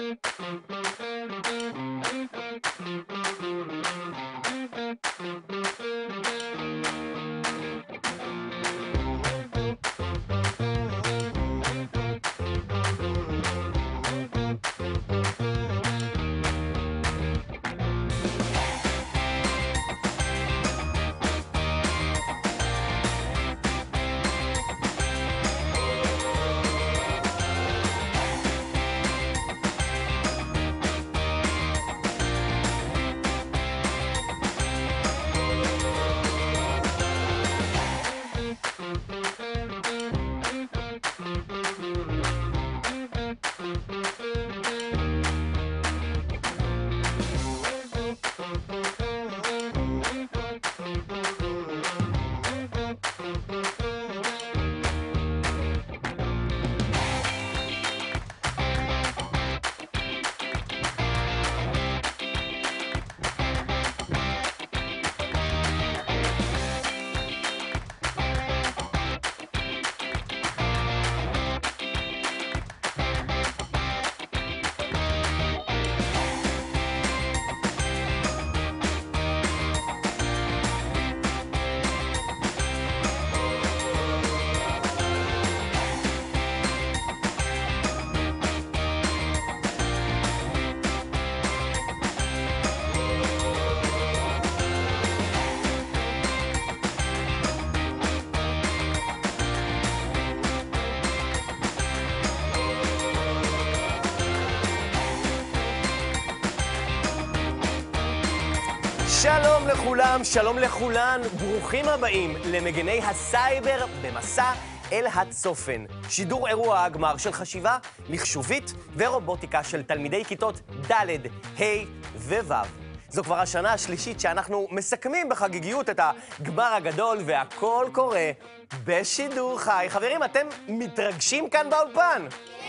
שלום לכולם, שלום לכולן, ברוכים הבאים למגני הסייבר במסע אל הצופן. שידור אירוע הגמר של חשיבה מחשובית ורובוטיקה של תלמידי כיתות ד', ה' וו'. זו כבר השנה השלישית שאנחנו מסכמים בחגיגיות את הגמר הגדול והכל קורה בשידור חי. חברים, אתם מתרגשים כאן באולפן?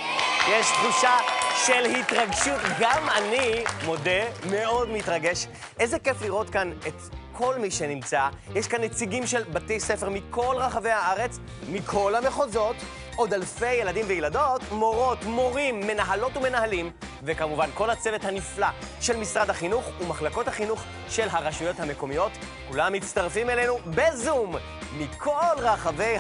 יש תחושה של התרגשות, גם אני, מודה, מאוד מתרגש. איזה כיף לראות כאן את כל מי שנמצא. יש כאן נציגים של בתי ספר מכל רחבי הארץ, מכל המחוזות, עוד אלפי ילדים וילדות, מורות, מורים, מנהלות ומנהלים, וכמובן כל הצוות הנפלא של משרד החינוך ומחלקות החינוך של הרשויות המקומיות. כולם מצטרפים אלינו בזום מכל רחבי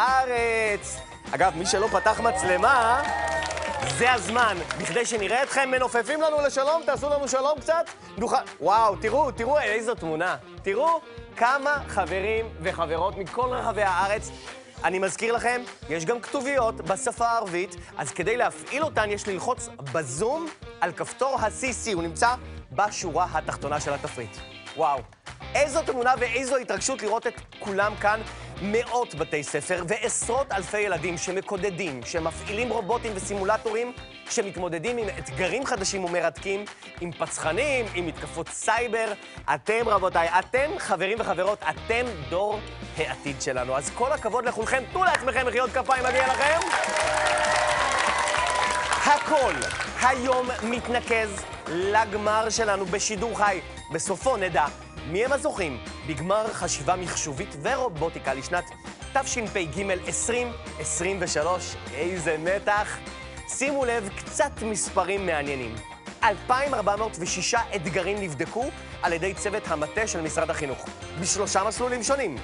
הארץ. אגב, מי שלא פתח מצלמה, זה הזמן, בכדי שנראה אתכם מנופפים לנו לשלום, תעשו לנו שלום קצת. וואו, תראו איזו תמונה. תראו כמה חברים וחברות מכל רחבי הארץ. אני מזכיר לכם, יש גם כתוביות בשפה הערבית, אז כדי להפעיל אותן יש ללחוץ בזום על כפתור ה-CC, הוא נמצא בשורה התחתונה של התפריט. וואו, איזו תמונה ואיזו התרגשות לראות את כולם כאן. מאות בתי ספר ועשרות אלפי ילדים שמקודדים, שמפעילים רובוטים וסימולטורים, שמתמודדים עם אתגרים חדשים ומרתקים, עם פצחנים, עם מתקפות סייבר. אתם, רבותיי, אתם חברים וחברות, אתם דור העתיד שלנו. אז כל הכבוד לכולכם, תנו לעצמכם מחיאות כפיים, מגיע לכם. הכל היום מתנקז לגמר שלנו בשידור חי. בסופו נדע מי הם הזוכים בגמר חשיבה מחשובית ורובוטיקה לשנת תשפ"ג 2023. איזה מתח. שימו לב, קצת מספרים מעניינים. 2,406 אתגרים נבדקו על ידי צוות המטה של משרד החינוך, בשלושה מסלולים שונים.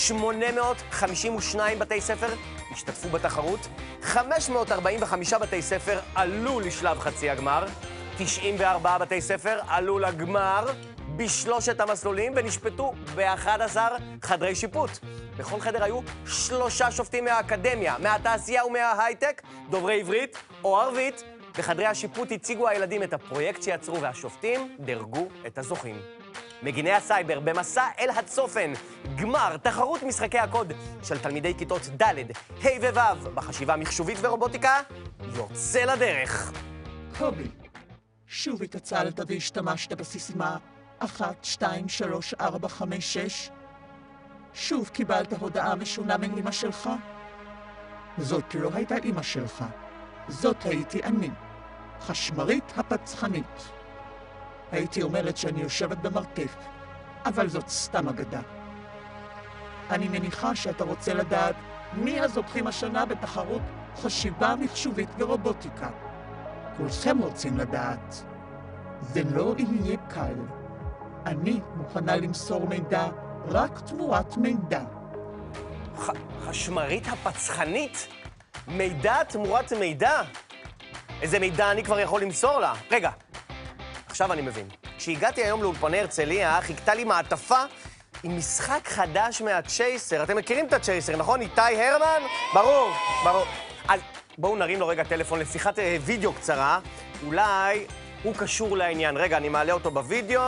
852 בתי ספר השתתפו בתחרות, 545 בתי ספר עלו לשלב חצי הגמר, 94 בתי ספר עלו לגמר בשלושת המסלולים ונשפטו ב-11 חדרי שיפוט. בכל חדר היו 3 שופטים מהאקדמיה, מהתעשייה ומההייטק, דוברי עברית או ערבית. בחדרי השיפוט הציגו הילדים את הפרויקט שיצרו והשופטים דרגו את הזוכים. מגיני הסייבר במסע אל הצופן, גמר תחרות משחקי הקוד של תלמידי כיתות ד', ה' וו' בחשיבה מחשובית ורובוטיקה, יוצא לדרך. קובי, שוב התעצלת והשתמשת בסיסמה 1, 2, 3, 4, 5, 6. שוב קיבלת הודעה משונה מאמא שלך. זאת לא הייתה אמא שלך, זאת הייתי אני, חשמרית הפצחנית. הייתי אומרת שאני יושבת במרתף, אבל זאת סתם אגדה. אני מניחה שאתה רוצה לדעת מי הזוכים השנה בתחרות חשיבה מחשובית ורובוטיקה. כולכם רוצים לדעת. זה לא יהיה קל. אני מוכנה למסור מידע רק תמורת מידע. חשמרית הפצחנית? מידע תמורת מידע? איזה מידע אני כבר יכול למסור לה? רגע, עכשיו אני מבין. כשהגעתי היום לאולפני הרצליה, חיכתה לי מעטפה עם משחק חדש מהצ'ייסר. אתם מכירים את הצ'ייסר, נכון? איתי הרמן? ברור, ברור. אז בואו נרים לו רגע טלפון לשיחת וידאו קצרה. אולי הוא קשור לעניין. רגע, אני מעלה אותו בווידאו.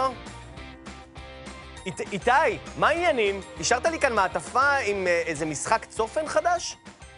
איתי, מה העניינים? השארת לי כאן מעטפה עם איזה משחק צופן חדש?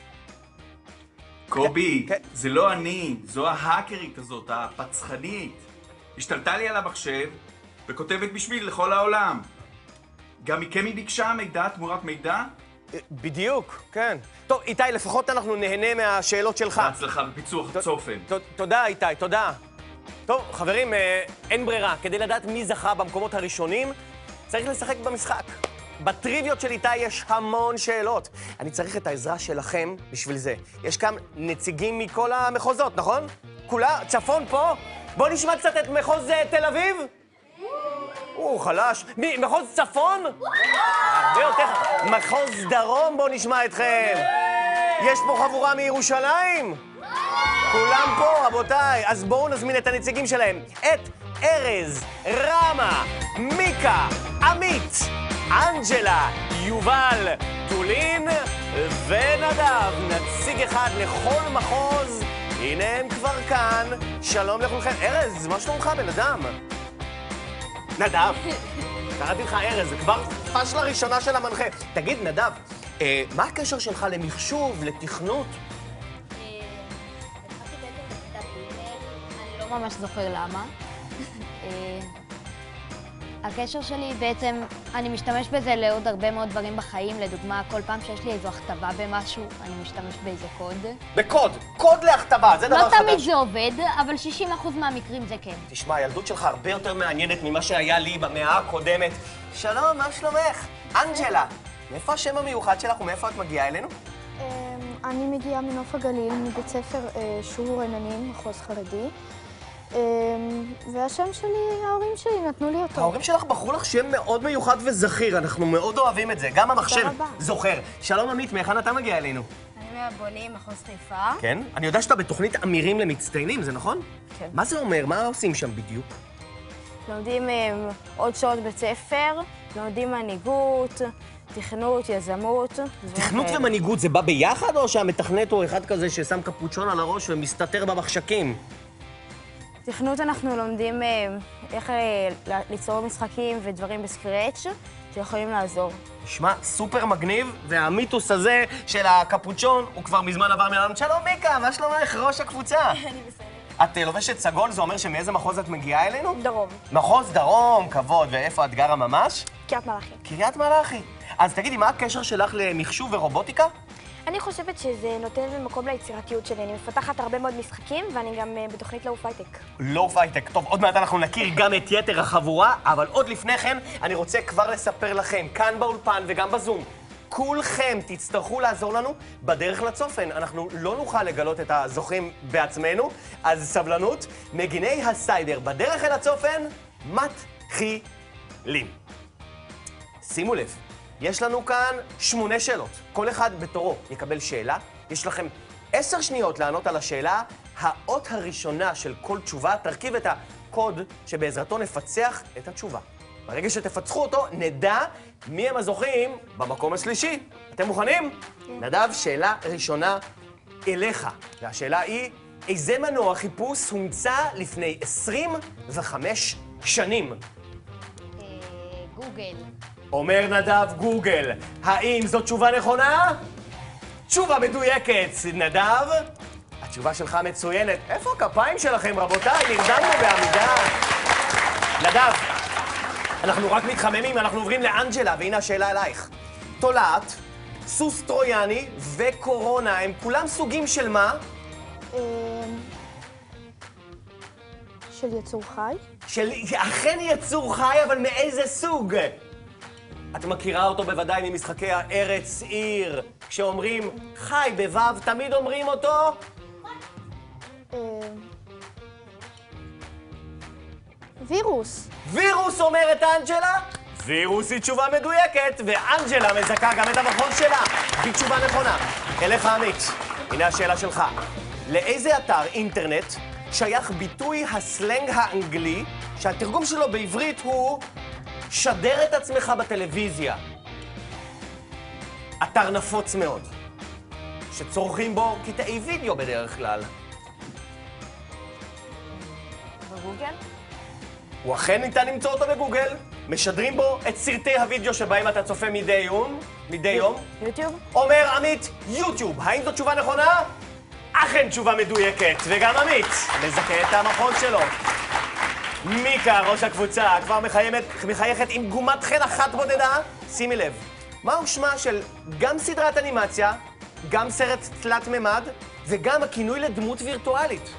קובי, זה לא אני, זו ההאקרית הזאת, הפצחנית. השתלטה לי על המחשב וכותבת בשביל לכל העולם. גם מכם היא ביקשה מידע תמורת מידע? בדיוק, כן. טוב, איתי, לפחות אנחנו נהנה מהשאלות שלך. בהצלחה בפיצוח צופן. תודה, איתי, תודה. טוב, חברים, אין ברירה. כדי לדעת מי זכה במקומות הראשונים, צריך לשחק במשחק. בטריוויות של איתי יש המון שאלות. אני צריך את העזרה שלכם בשביל זה. יש כאן נציגים מכל המחוזות, נכון? כולה, צפון פה? בואו נשמע קצת את מחוז תל אביב. חלש. מחוז צפון? הרבה יותר. מחוז דרום, בואו נשמע אתכם. יש פה חבורה מירושלים? כולם פה, רבותיי. אז בואו נזמין את הנציגים שלהם. את ארז, רמה, מיקה, עמית, אנג'לה, יובל, טולין ונדב. נציג אחד לכל מחוז. הנה הם כבר כאן. שלום לכולכם. ארז, מה שלומך, בן אדם? נדב, קראתי לך ארז, זה כבר פשלה ראשונה של המנחה. תגיד, נדב, מה הקשר שלך למחשוב, לתכנות? התחלתי בעצם בכיתה ג', אני לא ממש זוכר למה. הקשר שלי בעצם, אני משתמש בזה לעוד הרבה מאוד דברים בחיים. לדוגמה, כל פעם שיש לי איזו הכתבה במשהו, אני משתמש באיזה קוד. בקוד, קוד להכתבה, זה דבר חדש. לא תמיד זה עובד, אבל 60% מהמקרים זה כן. תשמע, הילדות שלך הרבה יותר מעניינת ממה שהיה לי במאה הקודמת. שלום, מה שלומך? אנג'לה, מאיפה השם המיוחד שלך ומאיפה את מגיעה אלינו? אני מגיעה מנוף הגליל, מבית ספר שור רננים, מחוז חרדי. והשם שלי, ההורים שלי נתנו לי אותו. ההורים שלך בחרו לך שם מאוד מיוחד וזכיר, אנחנו מאוד אוהבים את זה, גם המחשב זוכר. שלום עמית, מהיכן אתה מגיע אלינו? אני מהבונים, מחוז חיפה. כן? אני יודע שאתה בתוכנית אמירים למצטיינים, זה נכון? כן. מה זה אומר? מה עושים שם בדיוק? לומדים עוד שעות בית ספר, לומדים מנהיגות, תכנות, יזמות. תכנות ומנהיגות זה בא ביחד, או שהמתכנת הוא אחד כזה ששם קפוצ'ון על הראש ומסתתר במחשכים? תכנות אנחנו לומדים איך ליצור משחקים ודברים בסקרץ' שיכולים לעזור. נשמע סופר מגניב, והמיתוס הזה של הקפוצ'ון הוא כבר מזמן עבר מעולם. שלום מיקה, מה שלומך? ראש הקבוצה. אני בסדר. את לובשת סגול, זה אומר שמאיזה מחוז את מגיעה אלינו? דרום. מחוז דרום, כבוד. ואיפה את גרה ממש? קריית מלאכי. קריית מלאכי. אז תגידי, מה הקשר שלך למחשוב ורובוטיקה? אני חושבת שזה נותן לי מקום ליצירתיות שלי. אני מפתחת הרבה מאוד משחקים, ואני גם בתוכנית לואו פייטק. לואו פייטק. טוב, עוד מעט אנחנו נכיר גם את יתר החבורה, אבל עוד לפני כן אני רוצה כבר לספר לכם, כאן באולפן וגם בזום, כולכם תצטרכו לעזור לנו בדרך לצופן. אנחנו לא נוכל לגלות את הזוכים בעצמנו, אז סבלנות. מגיני הסייבר בדרך אל הצופן מתחילים. שימו לב. יש לנו כאן 8 שאלות. כל אחד בתורו יקבל שאלה. יש לכם 10 שניות לענות על השאלה. האות הראשונה של כל תשובה תרכיב את הקוד שבעזרתו נפצח את התשובה. ברגע שתפצחו אותו, נדע מי הם הזוכים במקום השלישי. אתם מוכנים? כן. נדב, שאלה ראשונה אליך. והשאלה היא, איזה מנוע חיפוש הומצא לפני 25 שנים? גוגל. אומר נדב גוגל. האם זו תשובה נכונה? תשובה מדויקת. נדב, התשובה שלך מצוינת. איפה הכפיים שלכם, רבותיי? נרדמנו בעמידה. נדב, אנחנו רק מתחממים, אנחנו עוברים לאנג'לה, והנה השאלה אלייך. תולעת, סוס טרויאני וקורונה, הם כולם סוגים של מה? של יצור חי? אכן יצור חי, אבל מאיזה סוג? את מכירה אותו בוודאי ממשחקי הארץ עיר. כשאומרים חי בוו, תמיד אומרים אותו? וירוס. וירוס אומרת אנג'לה? וירוס היא תשובה מדויקת, ואנג'לה מזכה גם את המכון שלה. היא תשובה נכונה. אליך עמית, הנה השאלה שלך. לאיזה אתר אינטרנט שייך ביטוי הסלנג האנגלי, שהתרגום שלו בעברית הוא שדר את עצמך בטלוויזיה? אתר נפוץ מאוד, שצורכים בו קטעי וידאו בדרך כלל. בגוגל? הוא אכן ניתן למצוא אותו בגוגל. משדרים בו את סרטי הוידאו שבהם אתה צופה מדי יום. יוטיוב? אומר עמית, יוטיוב. האם זו תשובה נכונה? אכן תשובה מדויקת. וגם עמית מזכה את המכון שלו. מיקה, ראש הקבוצה, כבר מחייכת עם גומת חן אחת בודדה. שימי לב, מהו שמה של גם סדרת אנימציה, גם סרט תלת ממד, וגם הכינוי לדמות וירטואלית?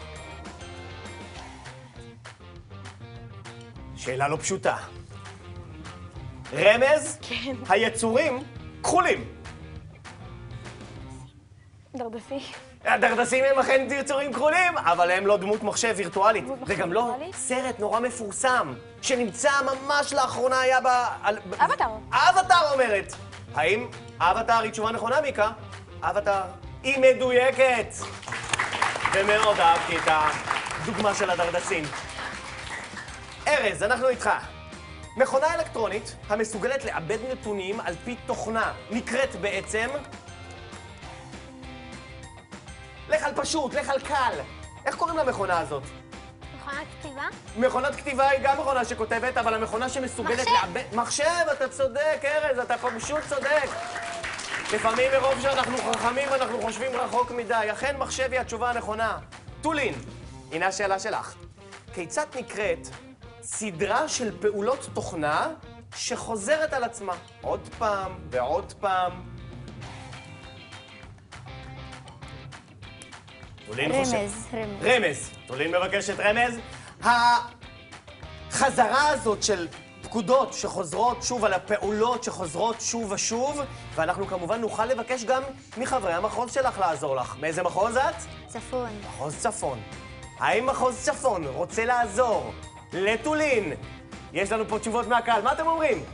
שאלה לא פשוטה. רמז? כן. היצורים כחולים. דרדסי. הדרדסים הם אכן יצורים כחולים, אבל הם לא דמות מחשב וירטואלית. דמות מחשב וגם לא וירטואלית? סרט נורא מפורסם, שנמצא ממש לאחרונה היה אבטאר. אבטאר אומרת. האם אבטאר היא תשובה נכונה, מיקה? אבטאר היא מדויקת. ומאוד אהבתי את הדוגמה של הדרדסים. ארז, אנחנו איתך. מכונה אלקטרונית המסוגלת לעבד נתונים על פי תוכנה נקראת בעצם... לך על פשוט, לך על קל. איך קוראים למכונה הזאת? מכונת כתיבה? מכונת כתיבה היא גם מכונה שכותבת, אבל המכונה שמסוגלת לעבד... מחשב, אתה צודק, ארז, אתה פשוט צודק. לפעמים מרוב שאנחנו חכמים, אנחנו חושבים רחוק מדי. אכן מחשב היא התשובה הנכונה. טולין, הנה השאלה שלך. כיצד נקראת סדרה של פעולות תוכנה שחוזרת על עצמה עוד פעם ועוד פעם? רמז. טולין מבקשת רמז. החזרה הזאת של פקודות שחוזרות שוב על הפעולות שחוזרות שוב ושוב, ואנחנו כמובן נוכל לבקש גם מחברי המחוז שלך לעזור לך. מאיזה מחוז את? צפון. מחוז צפון. האם מחוז צפון רוצה לעזור לטולין? יש לנו פה תשובות מהקהל. מה אתם אומרים?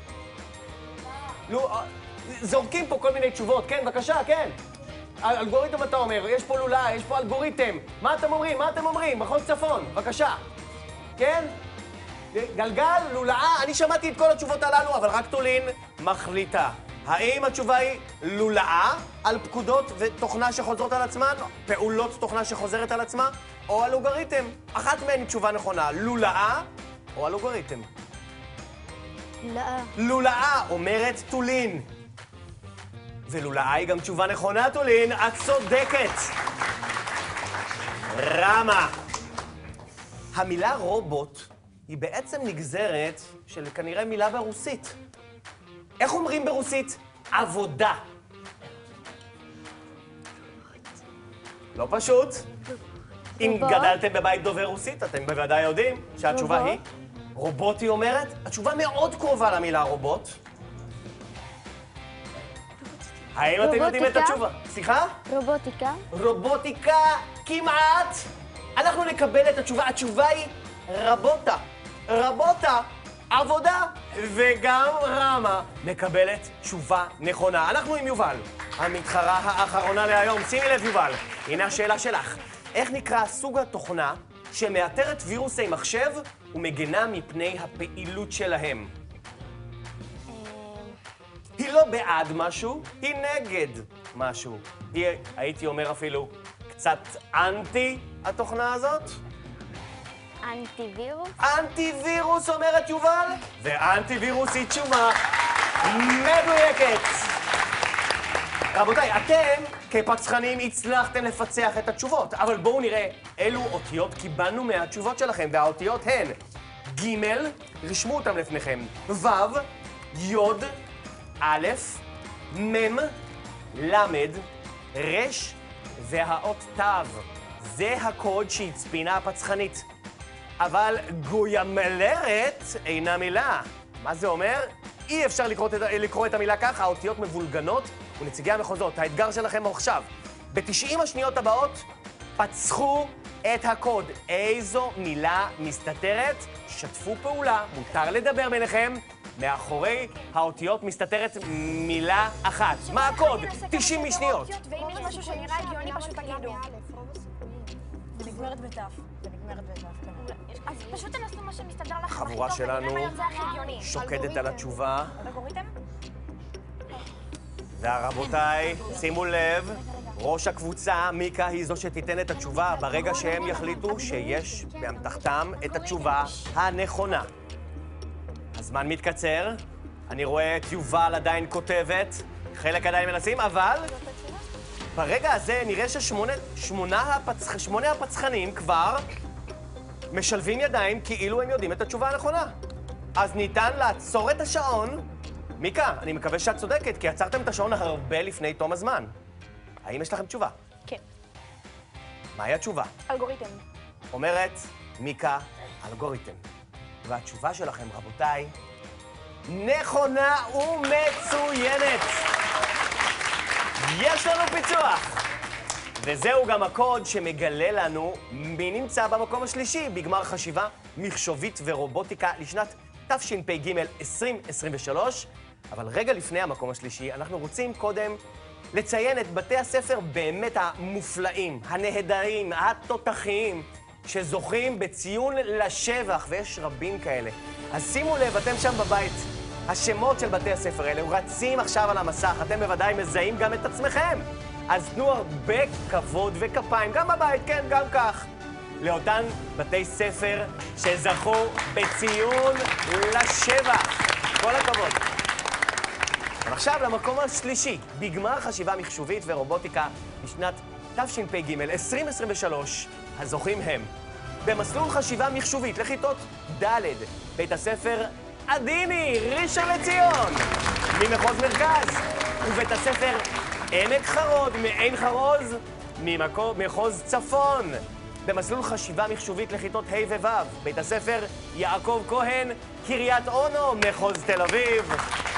זורקים פה כל מיני תשובות. כן, בבקשה, כן. אלגוריתם אתה אומר, יש פה לולה, יש פה אלגוריתם. מה אתם אומרים? מה אתם אומרים? מחוז צפון, בבקשה. כן? גלגל, לולאה, אני שמעתי את כל התשובות הללו, אבל רק טולין מחליטה. האם התשובה היא לולאה על פקודות ותוכנה שחוזרות על עצמן, פעולות תוכנה שחוזרת על עצמה, או על אלגוריתם? אחת מהן היא תשובה נכונה, לולאה או על אלגוריתם? לולאה. לולאה, אומרת טולין. ולולאה היא גם תשובה נכונה, טולין, את צודקת. רמה. המילה רובוט היא בעצם נגזרת של כנראה מילה ברוסית. איך אומרים ברוסית? עבודה. לא פשוט. אם גדלתם בבית דובר רוסית, אתם בוודאי יודעים שהתשובה היא... רובוט היא אומרת? התשובה מאוד קרובה למילה רובוט. האם אתם יודעים את התשובה? סליחה? רובוטיקה. רובוטיקה כמעט. אנחנו נקבל את התשובה. התשובה היא רבוטה. רבוטה, עבודה, וגם רמה מקבלת תשובה נכונה. אנחנו עם יובל, המתחרה האחרונה להיום. שימי לב יובל, הנה השאלה שלך. איך נקרא סוג התוכנה שמאתרת וירוסי מחשב ומגנה מפני הפעילות שלהם? היא לא בעד משהו, היא נגד משהו. היא, הייתי אומר אפילו, קצת אנטי התוכנה הזאת. אנטי-וירוס? אנטי-וירוס אומרת יובל, ואנטי-וירוס היא תשובה מדויקת. רבותיי, אתם כפצחנים הצלחתם לפצח את התשובות, אבל בואו נראה אילו אותיות קיבלנו מהתשובות שלכם, והאותיות הן ג', רשמו אותם לפניכם, ו', י', א', מ', ל', ר', והאות ת'. זה הקוד שהצפינה הפצחנית. אבל גוימלרת אינה מילה. מה זה אומר? אי אפשר לקרוא את המילה ככה, האותיות מבולגנות, ונציגי המחוזות, האתגר שלכם הוא עכשיו. ב-90 השניות הבאות, פצחו את הקוד. איזו מילה מסתתרת? שתפו פעולה, מותר לדבר ביניכם. מאחורי האותיות מסתתרת מילה אחת. מה הקוד? 90 שניות. ואם יש משהו שנראה הגיוני, פשוט תגידו. ונגמרת בתף. ונגמרת בתף, כן. אז פשוט תנסו מה שמסתדר לכם הכי החבורה טוב, ונראה שלנו מה יוצא הכי הגיוני. שוקדת על התשובה. אלגוריתם? ורבותיי, שימו לב, ראש הקבוצה, מיקה, היא זו שתיתן את התשובה ברגע שהם יחליטו שיש באמתחתם את התשובה הנכונה. הזמן מתקצר, אני רואה את יובל עדיין כותבת, חלק עדיין מנסים, אבל ברגע הזה נראה ששמונה הפצחנים כבר משלבים ידיים כאילו הם יודעים את התשובה הנכונה. אז ניתן לעצור את השעון. מיקה, אני מקווה שאת צודקת, כי עצרתם את השעון הרבה לפני תום הזמן. האם יש לכם תשובה? כן. מהי התשובה? אלגוריתם. אומרת מיקה, אלגוריתם. והתשובה שלכם, רבותיי, נכונה ומצוינת. יש לנו פיצוח. וזהו גם הקוד שמגלה לנו מי נמצא במקום השלישי בגמר חשיבה מחשובית ורובוטיקה לשנת תשפ"ג 2023. אבל רגע לפני המקום השלישי, אנחנו רוצים קודם לציין את בתי הספר באמת המופלאים, הנהדרים, התותחיים, שזוכים בציון לשבח, ויש רבים כאלה. אז שימו לב, אתם שם בבית, השמות של בתי הספר האלה רצים עכשיו על המסך, אתם בוודאי מזהים גם את עצמכם. אז תנו הרבה כבוד וכפיים, גם בבית, כן, גם כך, לאותן בתי ספר שזכו בציון לשבח. כל הכבוד. ועכשיו למקום השלישי, בגמר חשיבה מחשובית ורובוטיקה בשנת תשפ"ג 2023, הזוכים הם במסלול חשיבה מחשובית לכיתות ד' בית הספר עדיני, ראשון לציון, ממחוז מרכז, ובית הספר עמק חרוד, מעין חרוז, ממחוז צפון. במסלול חשיבה מחשובית לכיתות ה' וו' בית הספר יעקב כהן, קריית אונו, מחוז תל אביב.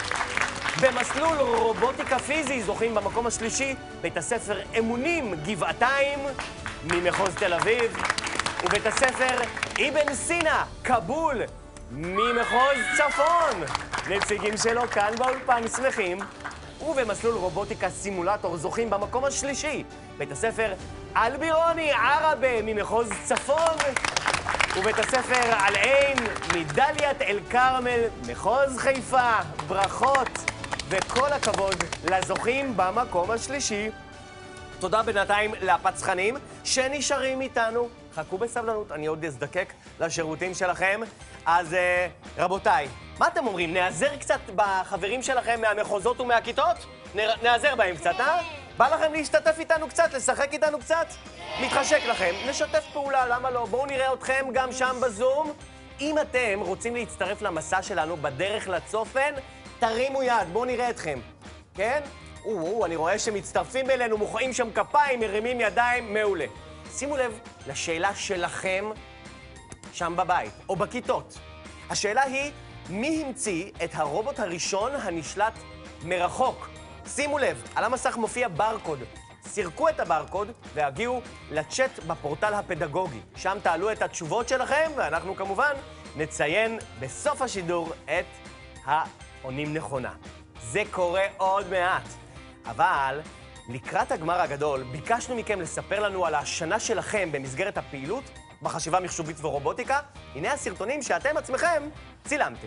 במסלול רובוטיקה פיזי זוכים במקום השלישי בית הספר אמונים גבעתיים ממחוז תל אביב, ובית הספר אבן סינה כבול ממחוז צפון. נציגים שלו כאן באולפן שמחים. ובמסלול רובוטיקה סימולטור זוכים במקום השלישי בית הספר אלבירוני ערבה ממחוז צפון, ובית הספר על עין מדליית אל כרמל מחוז חיפה. ברכות וכל הכבוד לזוכים במקום השלישי. תודה בינתיים לפצחנים שנשארים איתנו. חכו בסבלנות, אני עוד אזדקק לשירותים שלכם. אז רבותיי, מה אתם אומרים? נעזר קצת בחברים שלכם מהמחוזות ומהכיתות? נעזר בהם קצת, אה? בא לכם להשתתף איתנו קצת, לשחק איתנו קצת? מתחשק לכם, נשתף פעולה, למה לא? בואו נראה אתכם גם שם בזום. אם אתם רוצים להצטרף למסע שלנו בדרך לצופן, תרימו יד, בואו נראה אתכם. כן? אני רואה שמצטרפים אלינו, מוחאים שם כפיים, מרימים ידיים, מעולה. שימו לב לשאלה שלכם שם בבית, או בכיתות. השאלה היא, מי המציא את הרובוט הראשון הנשלט מרחוק? שימו לב, על המסך מופיע ברקוד. סירקו את הברקוד והגיעו לצ'אט בפורטל הפדגוגי. שם תעלו את התשובות שלכם, ואנחנו כמובן נציין בסוף השידור את העונים נכונה. זה קורה עוד מעט. אבל לקראת הגמר הגדול, ביקשנו מכם לספר לנו על השנה שלכם במסגרת הפעילות בחשיבה מחשובית ורובוטיקה. הנה הסרטונים שאתם עצמכם צילמתם.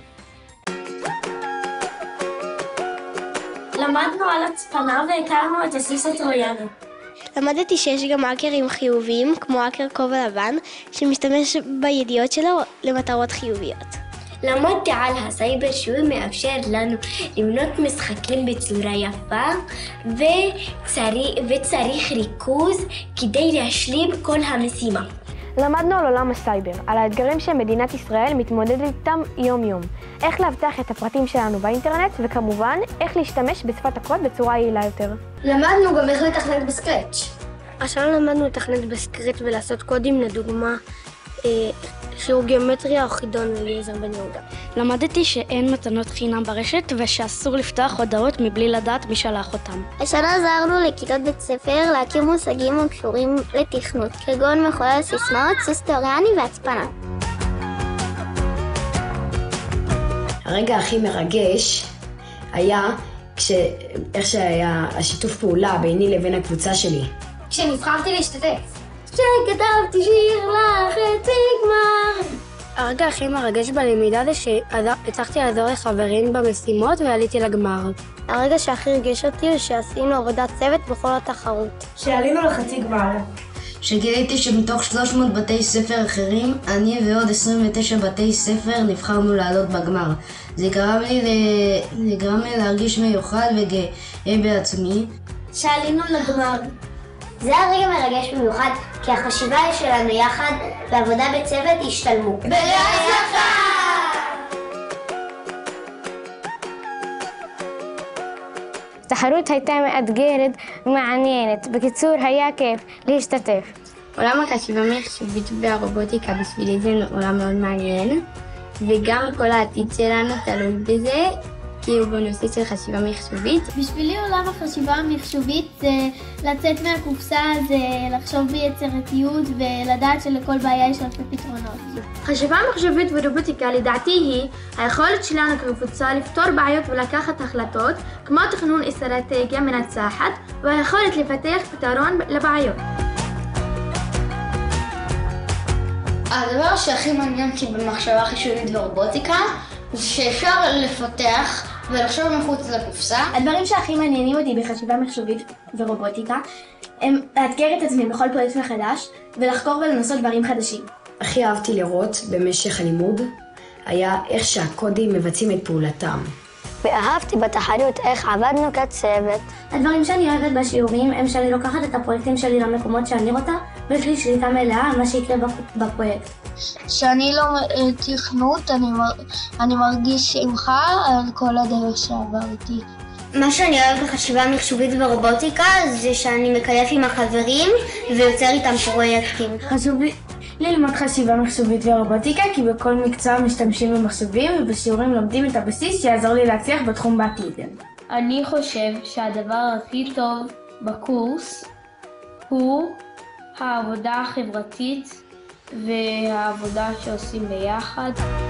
למדנו על הצפנה והכרנו את הסוס הטרויאני. למדתי שיש גם האקרים חיוביים, כמו האקר כובע לבן, שמשתמש בידיעות שלו למטרות חיוביות. למדתי על הסייבר שהוא מאפשר לנו לבנות משחקים בצורה יפה וצריך ריכוז כדי להשלים כל המשימה. למדנו על עולם הסייבר, על האתגרים שמדינת ישראל מתמודדת איתם יום-יום. איך להבטח את הפרטים שלנו באינטרנט, וכמובן, איך להשתמש בשפת הקוד בצורה יעילה יותר. למדנו גם איך לתכנת בסקרץ'. השנה למדנו לתכנת בסקרץ' ולעשות קודים, לדוגמה, שיעור גיאומטריה או חידון אליעזר בן יהודה. למדתי שאין מתנות חינם ברשת ושאסור לפתוח הודעות מבלי לדעת מי שלח אותם. השנה עזרנו לכיתות בית ספר להכיר מושגים הקשורים לתכנות, כגון מחולל סיסמאות, סוס תיאורייני והצפנה. הרגע הכי מרגש היה איך שהיה השיתוף פעולה ביני לבין הקבוצה שלי. כשנבחרתי להשתתף. כשכתבתי שיר לחצי גמר. הרגע הכי מרגש בלמידה זה שהצלחתי לעזור לחברים במשימות ועליתי לגמר. הרגע שהכי הרגש אותי הוא שעשינו עבודת צוות בכל התחרות. שעלינו לחצי גמר. שגיליתי שמתוך 300 בתי ספר אחרים, אני ועוד 29 בתי ספר נבחרנו לעלות בגמר. זה גרם לי להרגיש מיוחד וגאה בעצמי. שעלינו לגמר. זה הרגע מרגש במיוחד, כי החשיבה שלנו יחד ועבודה בצוות השתלמו. בהצלחה! התחרות הייתה מאתגרת ומעניינת. בקיצור, היה כיף להשתתף. עולם החשיבה מחשובית והרובוטיקה בשבילי זה עולם מאוד מעניין, וגם כל העתיד שלנו תלוי בזה, כי הוא בנושא של חשיבה מחשובית. בשבילי עולם החשיבה המחשובית זה לצאת מהקופסה, זה לחשוב ביצירתיות ולדעת שלכל בעיה יש הרבה פתרונות. חשיבה מחשובית ורובוטיקה לדעתי היא היכולת שלנו כקבוצה לפתור בעיות ולקחת החלטות, כמו תכנון אסטרטגיה מנצחת והיכולת לפתח פתרון לבעיות. הדבר שהכי מעניין אותי במחשבה חישובית ורובוטיקה זה שאפשר לפתח ולחשוב מחוץ לקופסה. הדברים שהכי מעניינים אותי בחשיבה מחשובית ורובוטיקה הם לאתגר את עצמי בכל פרויקט מחדש ולחקור ולנסות דברים חדשים. הכי אהבתי לראות במשך הלימוד היה איך שהקודים מבצעים את פעולתם. ואהבתי בתחרות איך עבדנו כצוות. הדברים שאני אוהבת בשיעורים הם שאני לוקחת את הפרויקטים שלי למקומות שאני רוצה ויש לי שליטה מלאה על מה שיקרה בפרויקט. כשאני לומד תכנות אני מרגיש שמחה על כל הדרך שעברתי. מה שאני אוהב בחשיבה מחשובית ורובוטיקה זה שאני מקייף עם החברים ויוצר איתם פרויקטים. חשוב לי ללמוד חשיבה מחשובית ורובוטיקה כי בכל מקצוע משתמשים במחשבים ובשיעורים לומדים את הבסיס שיעזור לי להצליח בתחום בעתיד. אני חושב שהדבר הכי טוב בקורס הוא העבודה החברתית והעבודה שעושים ביחד.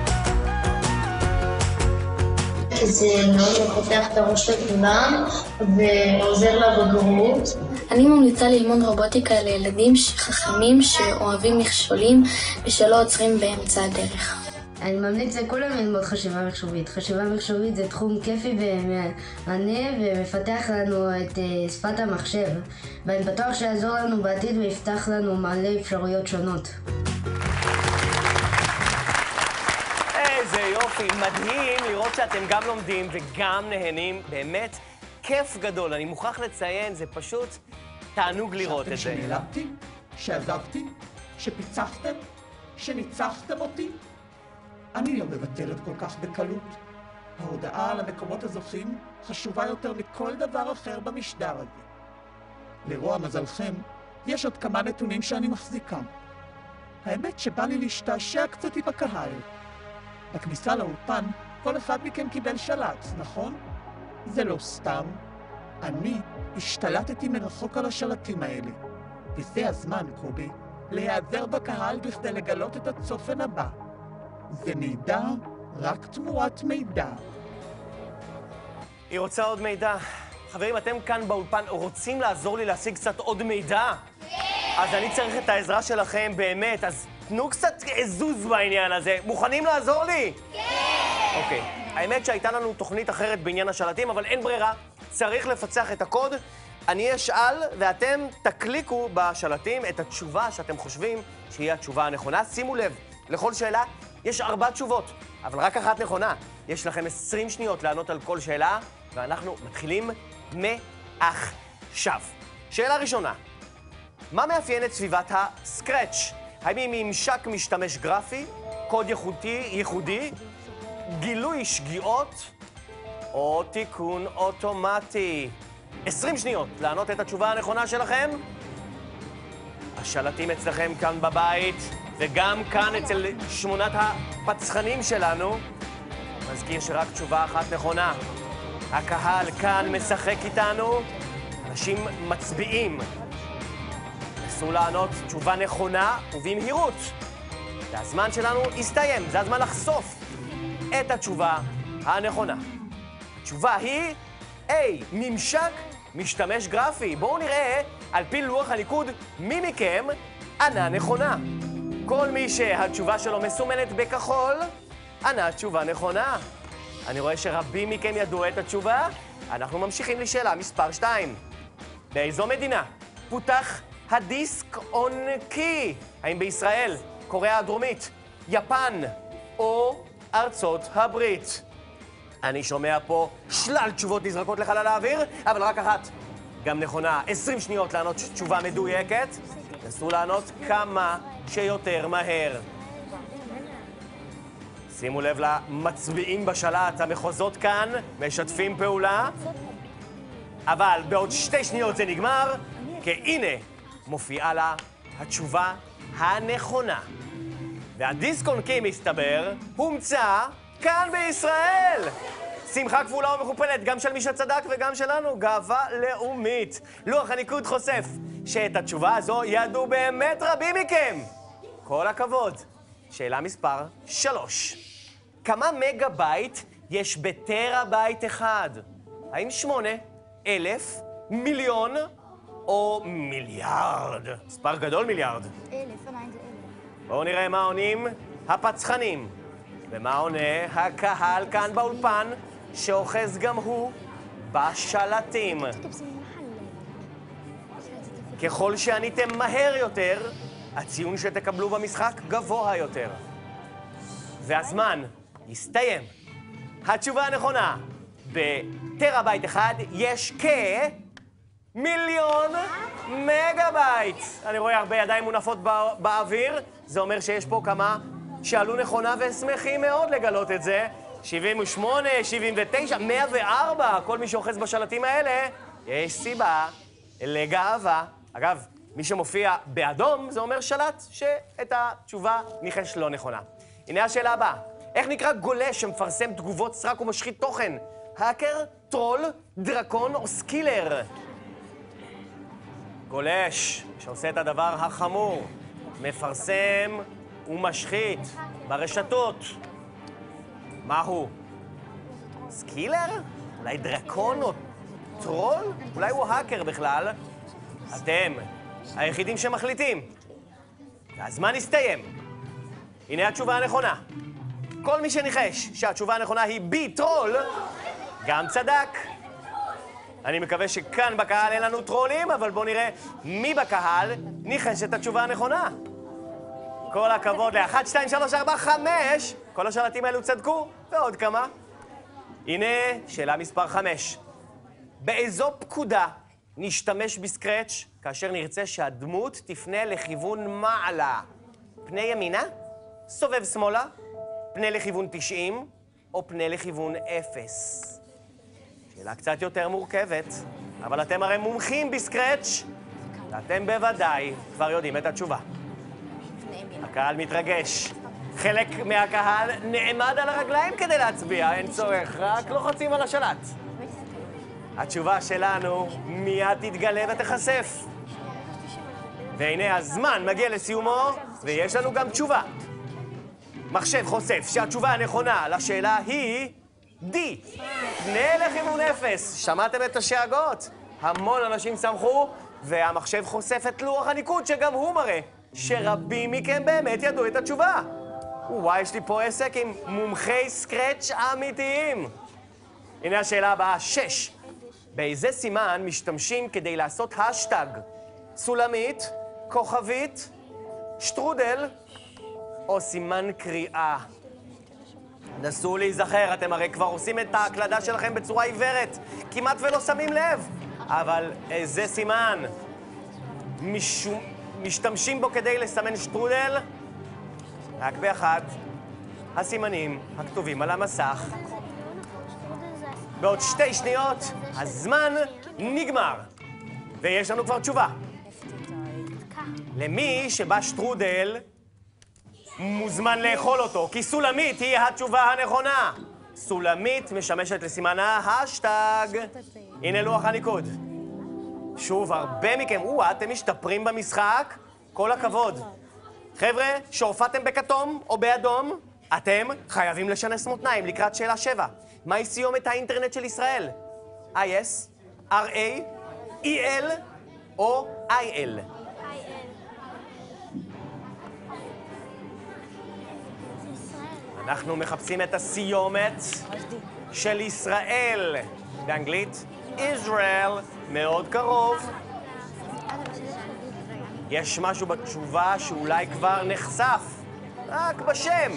זה מאוד מפתח את הראש לכולם ועוזר לבגרות. אני ממליצה ללמוד רובוטיקה לילדים חכמים שאוהבים מכשולים ושלא עוצרים באמצע הדרך. אני ממליץ לכולם ללמוד חשיבה מחשובית. חשיבה מחשובית זה תחום כיפי ומענה ומפתח לנו את שפת המחשב. ואני בטוח שיעזור לנו בעתיד ויפתח לנו מלא אפשרויות שונות. איזה יופי, מדהים לראות שאתם גם לומדים וגם נהנים. באמת כיף גדול. אני מוכרח לציין, זה פשוט תענוג לראות את זה. שנעלמתי, שעזבתי, שפיצחתם, שניצחתם אותי. אני לא מבטלת כל כך בקלות. ההודעה על המקומות הזוכים חשובה יותר מכל דבר אחר במשדר הזה. לרוע מזלכם, יש עוד כמה נתונים שאני מחזיקה. האמת שבא לי להשתעשע קצת בקהל. בכניסה לאולפן, כל אחד מכם קיבל שלט, נכון? זה לא סתם. אני השתלטתי מרחוק על השלטים האלה. וזה הזמן, קובי, להיעזר בקהל בכדי לגלות את הצופן הבא. זה מידע רק תמורת מידע. היא רוצה עוד מידע. חברים, אתם כאן באולפן רוצים לעזור לי להשיג קצת עוד מידע? כן! אז אני צריך את העזרה שלכם באמת, אז תנו קצת עזוז בעניין הזה. מוכנים לעזור לי? כן! אוקיי. האמת שהייתה לנו תוכנית אחרת בעניין השלטים, אבל אין ברירה. צריך לפצח את הקוד. אני אשאל ואתם תקליקו בשלטים את התשובה שאתם חושבים שהיא התשובה הנכונה. שימו לב, לכל שאלה יש 4 תשובות, אבל רק אחת נכונה. יש לכם 20 שניות לענות על כל שאלה, ואנחנו מתחילים מעכשיו. שאלה ראשונה, מה מאפיין את סביבת הסקרץ'? האם היא ממשק משתמש גרפי, קוד ייחודי, גילוי שגיאות, או תיקון אוטומטי? 20 שניות לענות את התשובה הנכונה שלכם. השלטים אצלכם כאן בבית, וגם כאן אצל 8 הפצחנים שלנו. מזכיר שרק תשובה אחת נכונה. הקהל כאן משחק איתנו, אנשים מצביעים. נסו לענות תשובה נכונה ובמהירות. והזמן שלנו הסתיים, זה הזמן לחשוף את התשובה הנכונה. התשובה היא A, ממשק משתמש גרפי. בואו נראה על פי לוח הניקוד מי מכם ענה נכונה. כל מי שהתשובה שלו מסומנת בכחול, ענה תשובה נכונה. אני רואה שרבים מכם ידעו את התשובה. אנחנו ממשיכים לשאלה מספר 2. באיזו מדינה פותח הדיסק און קי? האם בישראל, קוריאה הדרומית, יפן או ארצות הברית? אני שומע פה שלל תשובות נזרקות לחלל האוויר, אבל רק אחת גם נכונה. 20 שניות לענות תשובה מדויקת. נסו לענות כמה שיותר מהר. שימו לב למצביעים בשלט, המחוזות כאן משתפים פעולה. אבל בעוד 2 שניות זה נגמר, כי הנה מופיעה לה התשובה הנכונה. והדיסק און קי, מסתבר, הומצא כאן בישראל. שמחה כפולה ומכופלת, גם של מי שצדק וגם שלנו, גאווה לאומית. לוח הניקוד חושף שאת התשובה הזו ידעו באמת רבים מכם. כל הכבוד. שאלה מספר 3. כמה מגה בייט יש בטראבייט אחד? האם 8, 1,000, מיליון או מיליארד? מספר גדול מיליארד. 1,000, עדיין זה 1,000. בואו נראה מה עונים הפצחנים. ומה עונה הקהל כאן באולפן, שאוחז גם הוא בשלטים. ככל שעניתם מהר יותר, הציון שתקבלו במשחק גבוה יותר. והזמן יסתיים. התשובה הנכונה, בטראבייט אחד יש כמיליון מגה בייט. אני רואה הרבה ידיים מונפות באוויר, זה אומר שיש פה כמה שאלו נכונה ושמחים מאוד לגלות את זה. 78, 79, 104, כל מי שאוחז בשלטים האלה, יש סיבה לגאווה. אגב, מי שמופיע באדום, זה אומר שלט שאת התשובה ניחש לא נכונה. הנה השאלה הבאה. איך נקרא גולש שמפרסם תגובות סרק ומשחית תוכן? האקר, טרול, דרקון או סקילר? גולש שעושה את הדבר החמור, מפרסם ומשחית ברשתות. מהו? סקילר? אולי דרקון או טרול? אולי הוא האקר בכלל? אתם היחידים שמחליטים. והזמן הסתיים. הנה התשובה הנכונה. כל מי שניחש שהתשובה הנכונה היא בי, טרול, גם צדק. אני מקווה שכאן בקהל אין לנו טרולים, אבל בואו נראה מי בקהל ניחש את התשובה הנכונה. כל הכבוד ל-1, 2, 3, 4, 5. כל השלטים האלו צדקו, ועוד כמה. הנה שאלה מספר 5. באיזו פקודה נשתמש בסקרץ' כאשר נרצה שהדמות תפנה לכיוון מעלה? פני ימינה? סובב שמאלה? פנה לכיוון 90? או פנה לכיוון 0? שאלה קצת יותר מורכבת, אבל אתם הרי מומחים בסקרץ' ואתם בוודאי כבר יודעים את התשובה. הקהל מתרגש. חלק מהקהל נעמד על הרגליים כדי להצביע, אין צורך, רק לוחצים על השלט. התשובה שלנו מיד תתגלה ותחשף. והנה הזמן מגיע לסיומו, ויש לנו גם תשובה. מחשב חושף שהתשובה הנכונה לשאלה היא D. פנה לכיוון 0. שמעתם את השאגות? המון אנשים שמחו, והמחשב חושף את לוח הניקוד שגם הוא מראה שרבים מכם באמת ידעו את התשובה. וואי, יש לי פה עסק עם מומחי סקרץ' אמיתיים. הנה השאלה הבאה, 6. באיזה סימן משתמשים כדי לעשות השטג? סולמית, כוכבית, שטרודל או סימן קריאה? נסו להיזכר, אתם הרי כבר עושים את ההקלדה שלכם בצורה עיוורת, כמעט ולא שמים לב. אבל איזה סימן משתמשים בו כדי לסמן שטרודל? רק באחד הסימנים הכתובים על המסך. בעוד 2 שניות הזמן נגמר. ויש לנו כבר תשובה. למי שבא שטרודל מוזמן לאכול אותו, כי סולמית היא התשובה הנכונה. סולמית משמשת לסימן ההשטג. הנה לוח הניקוד. שוב, הרבה מכם, אתם משתפרים במשחק, כל הכבוד. חבר'ה, שהופעתם בכתום או באדום, אתם חייבים לשנס מותניים לקראת שאלה 7. מהי סיומת האינטרנט של ישראל? IS, RA, EL או IL? אנחנו מחפשים את הסיומת של ישראל. באנגלית, Israel, מאוד קרוב. יש משהו בתשובה שאולי כבר נחשף, רק בשם.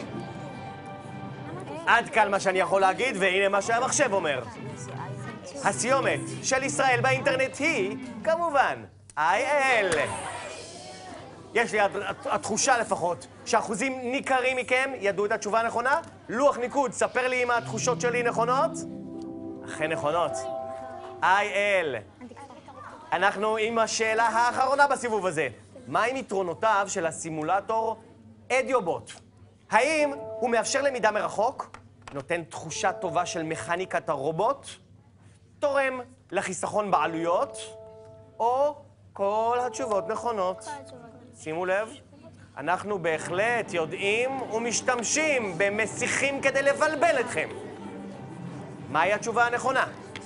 עד כאן מה שאני יכול להגיד, והנה מה שהמחשב אומר. הסיומת של ישראל באינטרנט היא, כמובן, IL. יש לי התחושה לפחות שאחוזים ניכרים מכם ידעו את התשובה הנכונה. לוח ניקוד, ספר לי אם התחושות שלי נכונות. אכן נכונות. IL. אנחנו עם השאלה האחרונה בסיבוב הזה. מהם יתרונותיו של הסימולטור אדיובוט? האם הוא מאפשר למידה מרחוק, נותן תחושה טובה של מכניקת הרובוט, תורם לחיסכון בעלויות, או כל התשובות נכונות? שימו לב, אנחנו בהחלט יודעים ומשתמשים במסיכים כדי לבלבל אתכם. מהי התשובה הנכונה?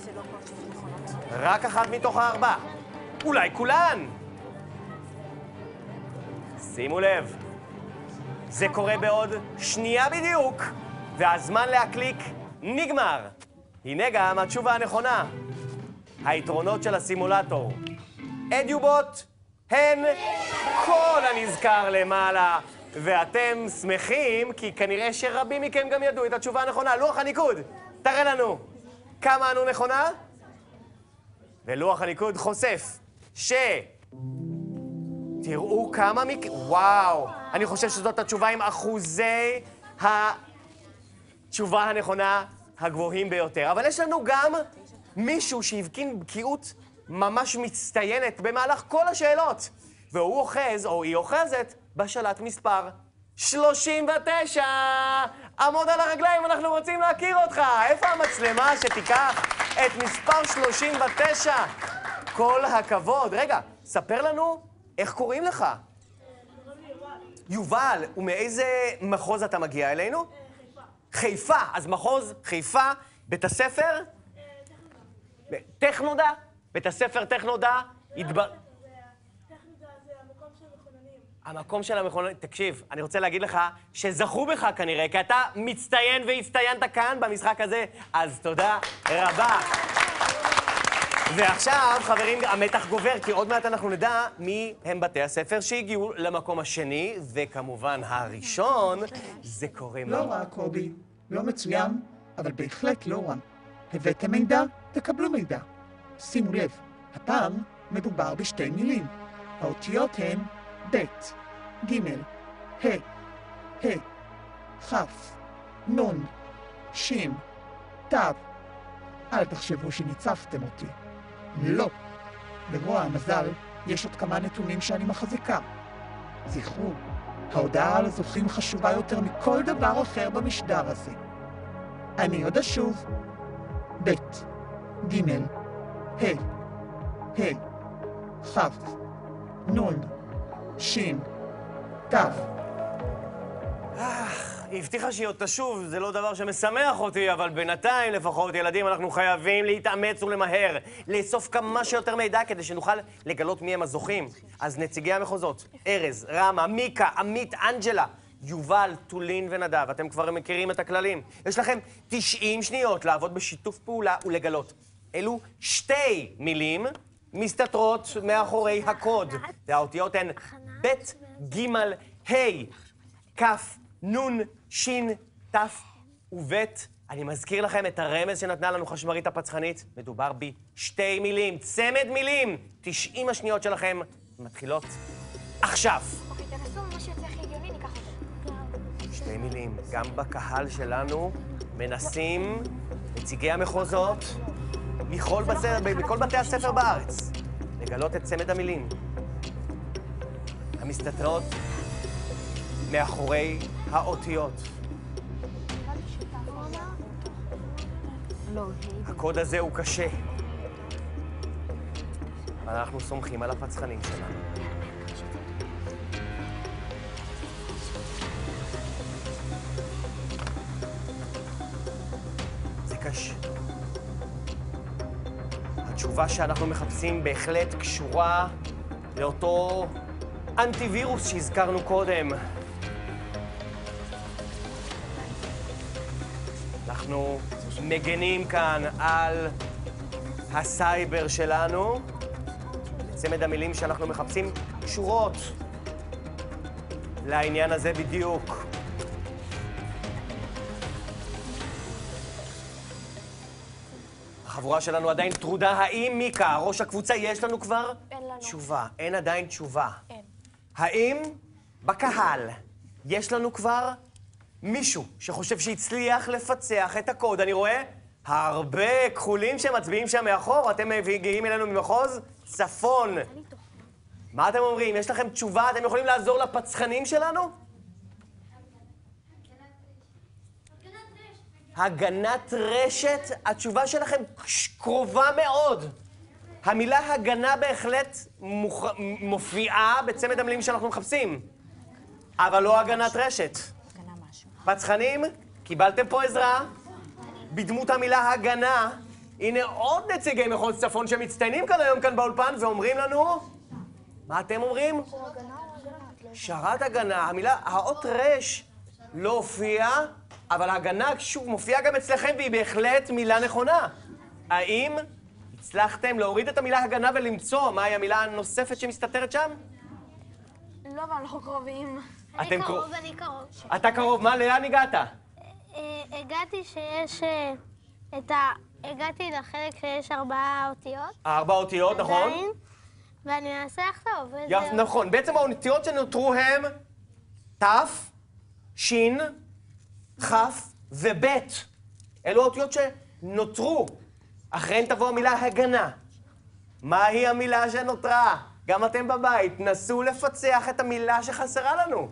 רק אחת מתוך 4. אולי כולן. שימו לב, זה קורה בעוד שנייה בדיוק, והזמן להקליק נגמר. הנה גם התשובה הנכונה. היתרונות של הסימולטור אדיובוט הן כל הנזכר למעלה, ואתם שמחים כי כנראה שרבים מכם גם ידעו את התשובה הנכונה. לוח הניקוד, תראה לנו כמה ענו נכונה. ולוח הניקוד חושף תראו כמה וואו, אני חושב שזאת התשובה עם אחוזי התשובה הנכונה הגבוהים ביותר. אבל יש לנו גם מישהו שהבקין בקיאות ממש מצטיינת במהלך כל השאלות. והוא אוחז, או היא אוחזת, בשלט מספר 39. עמוד על הרגליים, אנחנו רוצים להכיר אותך. איפה המצלמה שתיקח את מספר 39? כל הכבוד. רגע, ספר לנו איך קוראים לך. יובל, ומאיזה מחוז אתה מגיע אלינו? חיפה. אז מחוז חיפה, בית הספר? טכנודה? בית הספר טכנודה? טכנודה זה המקום של המכוננים. המקום של המכוננים. תקשיב, אני רוצה להגיד לך שזכו בך כנראה, כי אתה מצטיין והצטיינת כאן במשחק הזה, אז תודה רבה. ועכשיו, חברים, המתח גובר, כי עוד מעט אנחנו נדע מי הם בתי הספר שהגיעו למקום השני, וכמובן הראשון, זה קורה לא רע, קובי. לא מצוין, אבל בהחלט לא רע. הבאתם מידע, תקבלו מידע. שימו לב, הפעם מדובר בשתי מילים. האותיות הן ב', ג', ה', כ', נ', ש', ת'. אל תחשבו שניצחתם אותי. לא. לרוע המזל, יש עוד כמה נתונים שאני מחזיקה. זכרו, ההודעה על הזוכים חשובה יותר מכל דבר אחר במשדר הזה. אני עוד אשוב. ב', ג', ה', כ', נ', ש', ת'. היא הבטיחה שהיא עוד תשוב, זה לא דבר שמשמח אותי, אבל בינתיים לפחות, ילדים, אנחנו חייבים להתאמץ ולמהר, לאסוף כמה שיותר מידע כדי שנוכל לגלות מי הם הזוכים. אז נציגי המחוזות, ארז, רמה, מיקה, עמית, אנג'לה, יובל, טולין ונדב, אתם כבר מכירים את הכללים. יש לכם 90 שניות לעבוד בשיתוף פעולה ולגלות. אלו שתי מילים מסתתרות מאחורי הקוד. והאותיות הן ב', ג', ה', כ', נ', ש', ת' וב'. אני מזכיר לכם את הרמז שנתנה לנו חשמרית הפצחנית. מדובר בשתי מילים, צמד מילים. 90 השניות שלכם מתחילות עכשיו. אוקיי, תנסו מה שיוצא הכי הגיוני, ניקח אותו. שתי מילים. גם בקהל שלנו מנסים נציגי המחוזות בכל בתי הספר בארץ לגלות את צמד המילים. המסתתרות מאחורי האותיות. הקוד הזה הוא קשה. אנחנו סומכים על הפצחנים שלנו. זה קשה. התשובה שאנחנו מחפשים בהחלט קשורה לאותו אנטיווירוס שהזכרנו קודם. אנחנו מגנים כאן על הסייבר שלנו. צמד המילים שאנחנו מחפשים קשורות לעניין הזה בדיוק. החבורה שלנו עדיין טרודה. האם, מיקה, ראש הקבוצה, יש לנו כבר? אין לנו. תשובה. אין עדיין תשובה. אין. האם בקהל יש לנו כבר מישהו שחושב שהצליח לפצח את הקוד? אני רואה הרבה כחולים שמצביעים שם מאחור. אתם מגיעים אלינו ממחוז צפון. מה אתם אומרים? יש לכם תשובה? אתם יכולים לעזור לפצחנים שלנו? הגנת רשת, התשובה שלכם קרובה מאוד. המילה הגנה בהחלט מופיעה בצמד המילים שאנחנו מחפשים, אבל לא הגנת רשת. פצחנים, קיבלתם פה עזרה בדמות המילה הגנה. הנה עוד נציגי מחוז צפון שמצטיינים כאן היום כאן באולפן ואומרים לנו, מה אתם אומרים? שרת הגנה. המילה, האות רש לא הופיעה, אבל ההגנה שוב מופיעה גם אצלכם והיא בהחלט מילה נכונה. האם הצלחתם להוריד את המילה הגנה ולמצוא מהי המילה הנוספת שמסתתרת שם? לא, אבל אנחנו קרובים. אני קרוב. אתה קרוב, מה? לאן הגעת? הגעתי שיש הגעתי לחלק שיש 4 אותיות. 4 אותיות, נכון? ואני מנסה לחשוב. נכון, בעצם האותיות שנותרו הם ת', ש', כ' וב'. אלו האותיות שנותרו. אחריהן תבוא המילה הגנה. מהי המילה שנותרה? גם אתם בבית, נסו לפצח את המילה שחסרה לנו.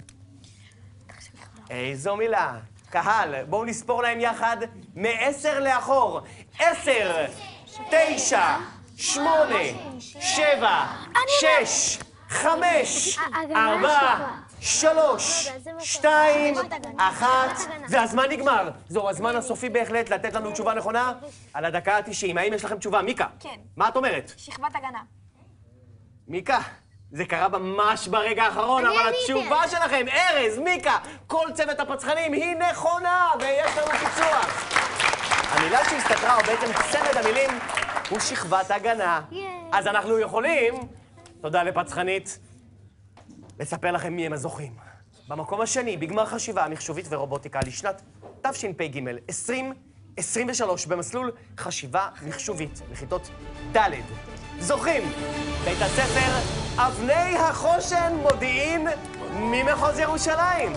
איזו מילה? קהל, בואו נספור להם יחד מ-10 לאחור. 10, 9, 8, 7, 6, 5, 4, 3, 2, 1, והזמן נגמר. זהו הזמן הסופי בהחלט לתת לנו תשובה נכונה על הדקה ה-90. האם יש לכם תשובה? מיקה? כן. מה את אומרת? שכבת הגנה. מיקה, זה קרה ממש ברגע האחרון, אבל התשובה שלכם, ארז, מיקה, כל צוות הפצחנים היא נכונה, ויש לנו פיצוח. המילה שהסתתרה, או בעצם צמד המילים, הוא שכבת הגנה. אז אנחנו יכולים, תודה לפצחנית, לספר לכם מי הם הזוכים. במקום השני, בגמר חשיבה מחשובית ורובוטיקה לשנת תשפ"ג 2023, במסלול חשיבה מחשובית לכיתות ד'. זוכים בית הספר אבני החושן מודיעין ממחוז ירושלים.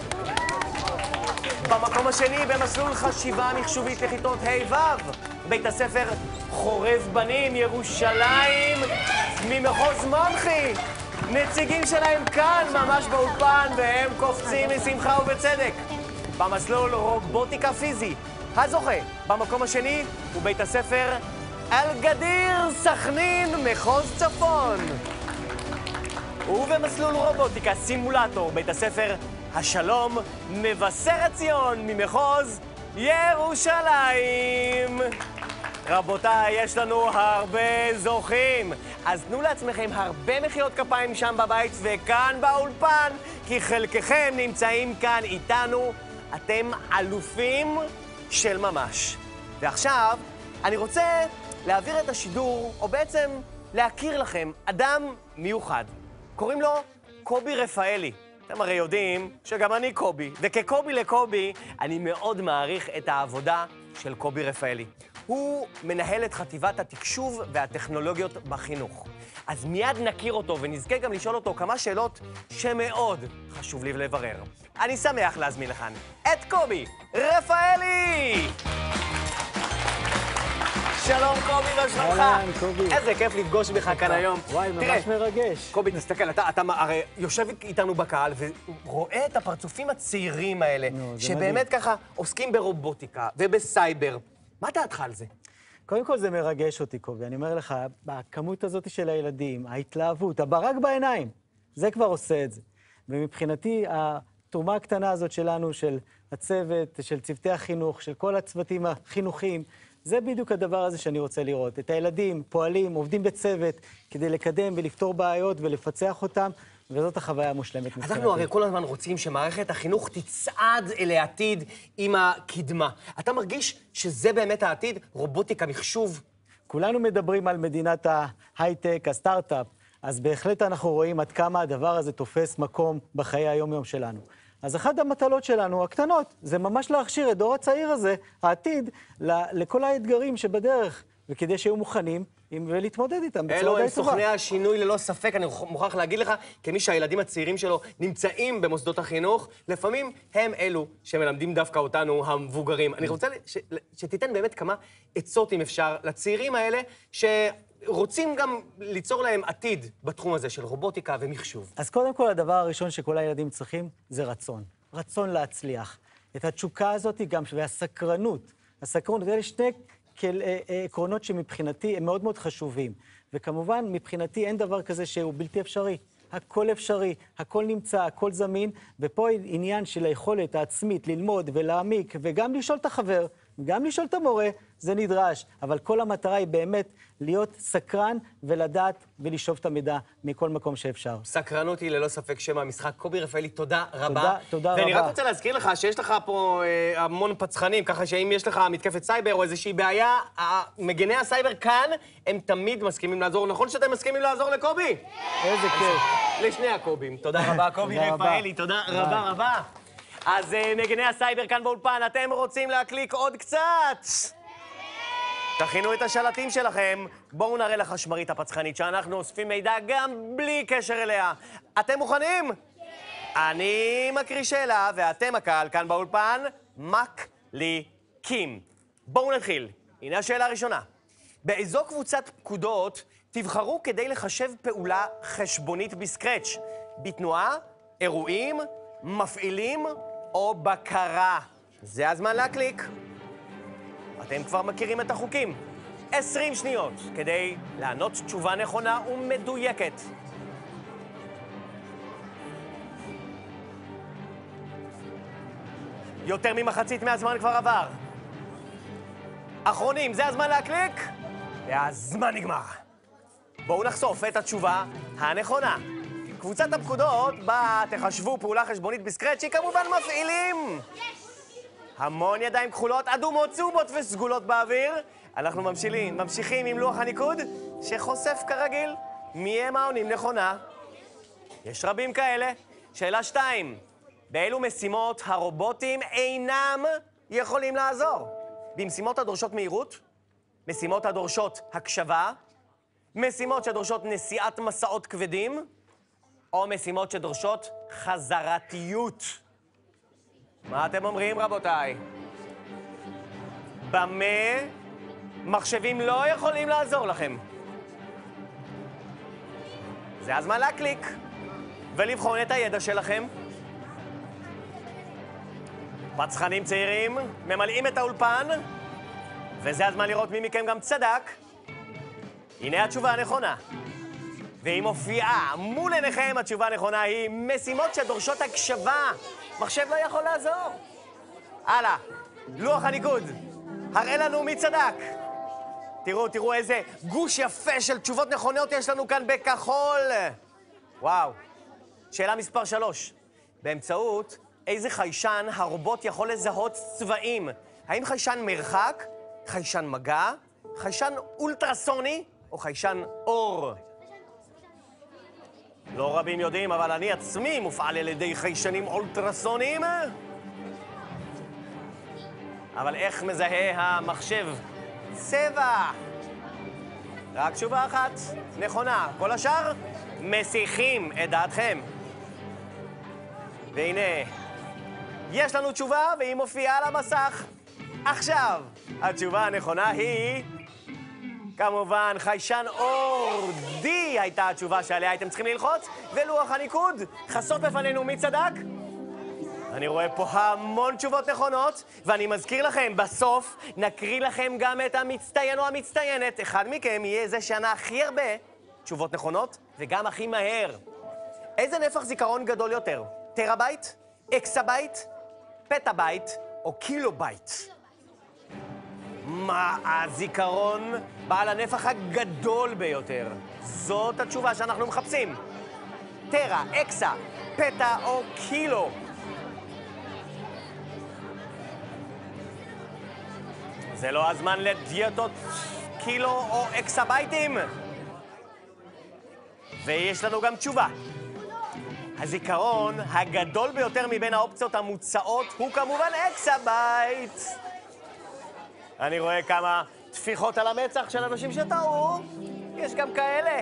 במקום השני, במסלול חשיבה מחשובית לכיתות ה'-ו', בית הספר חורב בנים ירושלים ממחוז מנחי. נציגים שלהם כאן ממש באולפן והם קופצים משמחה ובצדק. במסלול רובוטיקה פיזי, הזוכה במקום השני הוא בית הספר אל-גדיר סכנין מחוז צפון. ובמסלול רובוטיקה סימולטור בית הספר השלום מבשרת ציון ממחוז ירושלים. רבותיי, יש לנו הרבה זוכים. אז תנו לעצמכם הרבה מחיאות כפיים שם בבית וכאן באולפן, כי חלקכם נמצאים כאן איתנו. אתם אלופים של ממש. ועכשיו אני רוצה להעביר את השידור, או בעצם להכיר לכם אדם מיוחד. קוראים לו קובי רפאלי. אתם הרי יודעים שגם אני קובי, וכקובי לקובי אני מאוד מעריך את העבודה של קובי רפאלי. הוא מנהל את חטיבת התקשוב והטכנולוגיות בחינוך. אז מיד נכיר אותו ונזכה גם לשאול אותו כמה שאלות שמאוד חשוב לי לברר. אני שמח להזמין לכאן את קובי רפאלי! שלום קובי, מה שלומך? אהלן, קובי. איזה כיף לפגוש בך כאן היום. וואי, ממש מרגש. קובי, תסתכל, אתה הרי יושב איתנו בקהל ורואה את הפרצופים הצעירים האלה, שבאמת ככה עוסקים ברובוטיקה ובסייבר. מה דעתך על זה? קודם כל זה מרגש אותי, קובי. אני אומר לך, בכמות הזאת של הילדים, ההתלהבות, הברק בעיניים, זה כבר עושה את זה. ומבחינתי, התרומה הקטנה הזאת שלנו, של הצוות, של צוותי החינוך, של כל הצוותים החינוכיים, זה בדיוק הדבר הזה שאני רוצה לראות. את הילדים, פועלים, עובדים בצוות, כדי לקדם ולפתור בעיות ולפצח אותם, וזאת החוויה המושלמת מבחינתי. אנחנו הרי כל הזמן רוצים שמערכת החינוך תצעד אל העתיד עם הקדמה. אתה מרגיש שזה באמת העתיד? רובוטיקה, מחשוב? כולנו מדברים על מדינת ההייטק, הסטארט-אפ, אז בהחלט אנחנו רואים עד כמה הדבר הזה תופס מקום בחיי היום-יום שלנו. אז אחת המטלות שלנו, הקטנות, זה ממש להכשיר את דור הצעיר הזה, העתיד, לכל האתגרים שבדרך, וכדי שיהיו מוכנים ולהתמודד איתם בצורה די טובה. אלו הם סוכני השינוי ללא ספק, אני מוכרח להגיד לך, כמי שהילדים הצעירים שלו נמצאים במוסדות החינוך, לפעמים הם אלו שמלמדים דווקא אותנו, המבוגרים. אני רוצה שתיתן באמת כמה עצות, אם אפשר, לצעירים האלה, רוצים גם ליצור להם עתיד בתחום הזה של רובוטיקה ומחשוב. אז קודם כל, הדבר הראשון שכל הילדים צריכים זה רצון. רצון להצליח. את התשוקה הזאת גם, והסקרנות. הסקרנות, אלה שני עקרונות שמבחינתי הם מאוד מאוד חשובים. וכמובן, מבחינתי אין דבר כזה שהוא בלתי אפשרי. הכל אפשרי, הכל נמצא, הכל זמין, ופה עניין של היכולת העצמית ללמוד ולהעמיק, וגם לשאול את החבר, גם לשאול את המורה, זה נדרש. אבל כל המטרה היא באמת להיות סקרן ולדעת ולשאוב את המידע מכל מקום שאפשר. סקרנות היא ללא ספק שם המשחק. קובי רפאלי, תודה רבה. תודה רבה. ואני רק רוצה להזכיר לך שיש לך פה המון פצחנים, ככה שאם יש לך מתקפת סייבר או איזושהי בעיה, מגני הסייבר כאן, הם תמיד מסכימים לעזור. נכון שאתם מסכימים לעזור לקובי? איזה כיף. לשני הקובים. תודה רבה, קובי רפאלי, תודה רבה רבה. אז מגני הסייבר כאן באולפן, אתם רוצים להקליק עוד קצת? תכינו את השלטים שלכם, בואו נראה לך שמרית הפצחנית שאנחנו אוספים מידע גם בלי קשר אליה. אתם מוכנים? אני מקריא שאלה, ואתם הקהל כאן באולפן מקליקים. בואו נתחיל. הנה השאלה הראשונה. באיזו קבוצת פקודות תבחרו כדי לחשב פעולה חשבונית בסקרץ'? בתנועה, אירועים, מפעילים או בקרה? זה הזמן להקליק. אתם כבר מכירים את החוקים. 20 שניות כדי לענות תשובה נכונה ומדויקת. יותר ממחצית מהזמן כבר עבר. אחרונים, זה הזמן להקליק, והזמן נגמר. בואו נחשוף את התשובה הנכונה. קבוצת הפקודות בה תחשבו פעולה חשבונית בסקרץ' היא כמובן מפעילים. המון ידיים כחולות, אדומות, צהובות וסגולות באוויר. אנחנו ממשיכים עם לוח הניקוד שחושף כרגיל מי הם העונים נכונה. יש רבים כאלה. שאלה 2. באילו משימות הרובוטים אינם יכולים לעזור? במשימות הדורשות מהירות, משימות הדורשות הקשבה, משימות שדורשות נשיאת מסעות כבדים, או משימות שדורשות חזרתיות. מה אתם אומרים, רבותיי? במה מחשבים לא יכולים לעזור לכם? זה הזמן להקליק ולבחון את הידע שלכם. פצחנים צעירים ממלאים את האולפן, וזה הזמן לראות מי מכם גם צדק. הנה התשובה הנכונה. והיא מופיעה מול עיניכם, התשובה הנכונה היא משימות שדורשות הקשבה. מחשב לא יכול לעזור. הלאה, לוח הניקוד. הראה לנו מי צדק. תראו איזה גוש יפה של תשובות נכונות יש לנו כאן בכחול. וואו. שאלה מספר 3. באמצעות איזה חיישן הרובוט יכול לזהות צבעים? האם חיישן מרחק, חיישן מגע, חיישן אולטרסוני או חיישן אור? לא רבים יודעים, אבל אני עצמי מופעל על ידי חיישנים אולטרסוניים. אבל איך מזהה המחשב צבע? רק תשובה אחת נכונה. כל השאר מסיחים את דעתכם. והנה, יש לנו תשובה והיא מופיעה על המסך. עכשיו, התשובה הנכונה היא כמובן, חיישן אור D הייתה התשובה שעליה הייתם צריכים ללחוץ, ולוח הניקוד. חשוף בפנינו מי צדק? אני רואה פה המון תשובות נכונות, ואני מזכיר לכם, בסוף נקריא לכם גם את המצטיין או המצטיינת. אחד מכם יהיה זה שענה הכי הרבה תשובות נכונות, וגם הכי מהר. איזה נפח זיכרון גדול יותר? טראבייט, אקסבייט, פטאבייט או קילובייט? מה הזיכרון בעל הנפח הגדול ביותר? זאת התשובה שאנחנו מחפשים. טרה, אקסה, פטה או קילו? זה לא הזמן לדיאטות קילו או אקסבייטים. ויש לנו גם תשובה. הזיכרון הגדול ביותר מבין האופציות המוצעות הוא כמובן אקסבייט. אני רואה כמה תפיחות על המצח של אנשים שטעו. יש גם כאלה.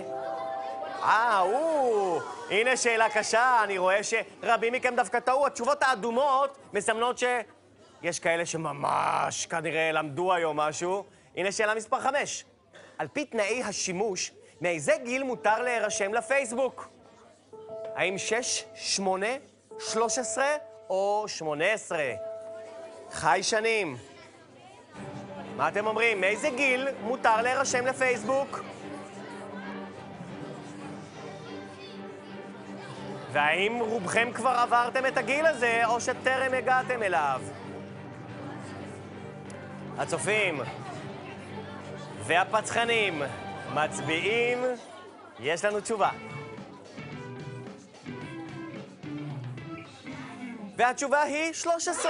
הנה שאלה קשה. אני רואה שרבים מכם דווקא טעו. התשובות האדומות מסמנות שיש כאלה שממש כנראה למדו היום משהו. הנה שאלה מספר 5. על פי תנאי השימוש, מאיזה גיל מותר להירשם לפייסבוק? האם 6, 8, 13 או 18? חיישנים. מה אתם אומרים? מאיזה גיל מותר להירשם לפייסבוק? והאם רובכם כבר עברתם את הגיל הזה, או שטרם הגעתם אליו? הצופים והפצחנים מצביעים, יש לנו תשובה. והתשובה היא 13.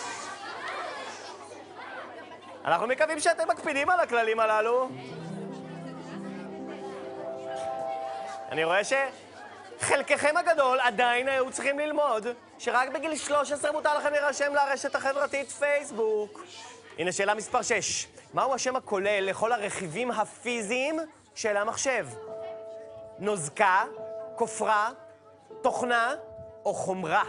אנחנו מקווים שאתם מקפידים על הכללים הללו. אני רואה שחלקכם הגדול עדיין היו צריכים ללמוד שרק בגיל 13 מותר לכם להירשם לרשת החברתית פייסבוק. הנה שאלה מספר 6. מהו השם הכולל לכל הרכיבים הפיזיים של המחשב? נוזקה, כופרה, תוכנה או חומרה?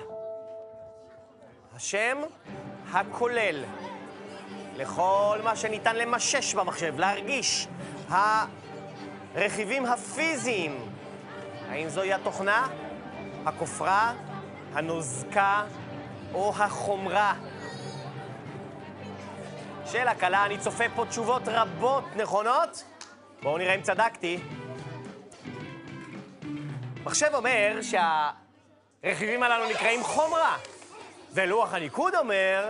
השם הכולל לכל מה שניתן למשש במחשב, להרגיש, הרכיבים הפיזיים. האם זוהי התוכנה, הכופרה, הנוזקה או החומרה? שאלה קלה, אני צופה פה תשובות רבות נכונות. בואו נראה אם צדקתי. מחשב אומר שהרכיבים הללו נקראים חומרה, ולוח הניקוד אומר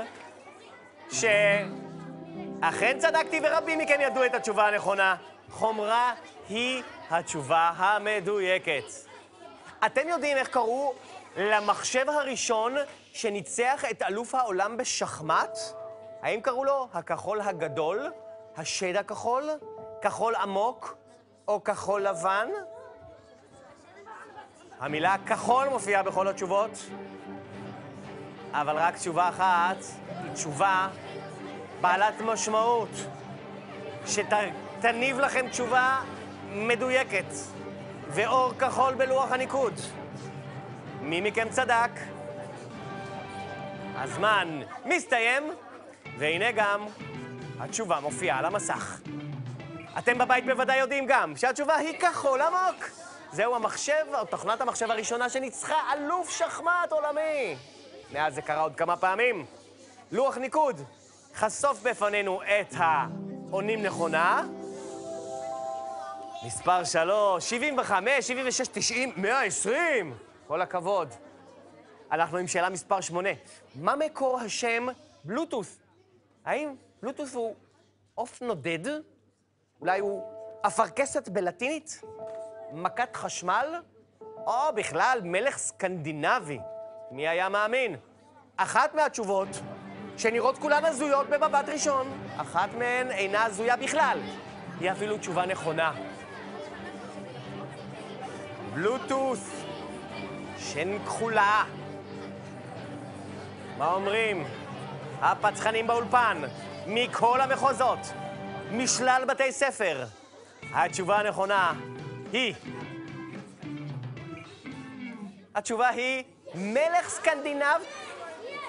שאכן צדקתי ורבים מכם ידעו את התשובה הנכונה. חומרה היא התשובה המדויקת. אתם יודעים איך קראו למחשב הראשון שניצח את אלוף העולם בשחמט? האם קראו לו הכחול הגדול, השד הכחול, כחול עמוק או כחול לבן? המילה כחול מופיעה בכל התשובות, אבל רק תשובה אחת היא תשובה בעלת משמעות, שתניב לכם תשובה מדויקת ואור כחול בלוח הניקוד. מי מכם צדק? הזמן מסתיים, והנה גם התשובה מופיעה על המסך. אתם בבית בוודאי יודעים גם שהתשובה היא כחול עמוק. זהו המחשב, או תוכנת המחשב הראשונה שניצחה אלוף שחמט עולמי. מאז זה קרה עוד כמה פעמים. לוח ניקוד חשוף בפנינו את העונים נכונה. מספר 3, 75, 76, 90, 120. כל הכבוד. אנחנו עם שאלה מספר 8. מה מקור השם בלוטות'? האם בלוטות' הוא עוף נודד? אולי הוא אפרכסת בלטינית? מכת חשמל? או בכלל מלך סקנדינבי? מי היה מאמין? אחת מהתשובות שנראות כולן הזויות במבט ראשון, אחת מהן אינה הזויה בכלל. היא אפילו תשובה נכונה. בלוטות', שן כחולה. מה אומרים? הפצחנים באולפן, מכל המחוזות, משלל בתי ספר. התשובה הנכונה היא... התשובה היא מלך סקנדינב.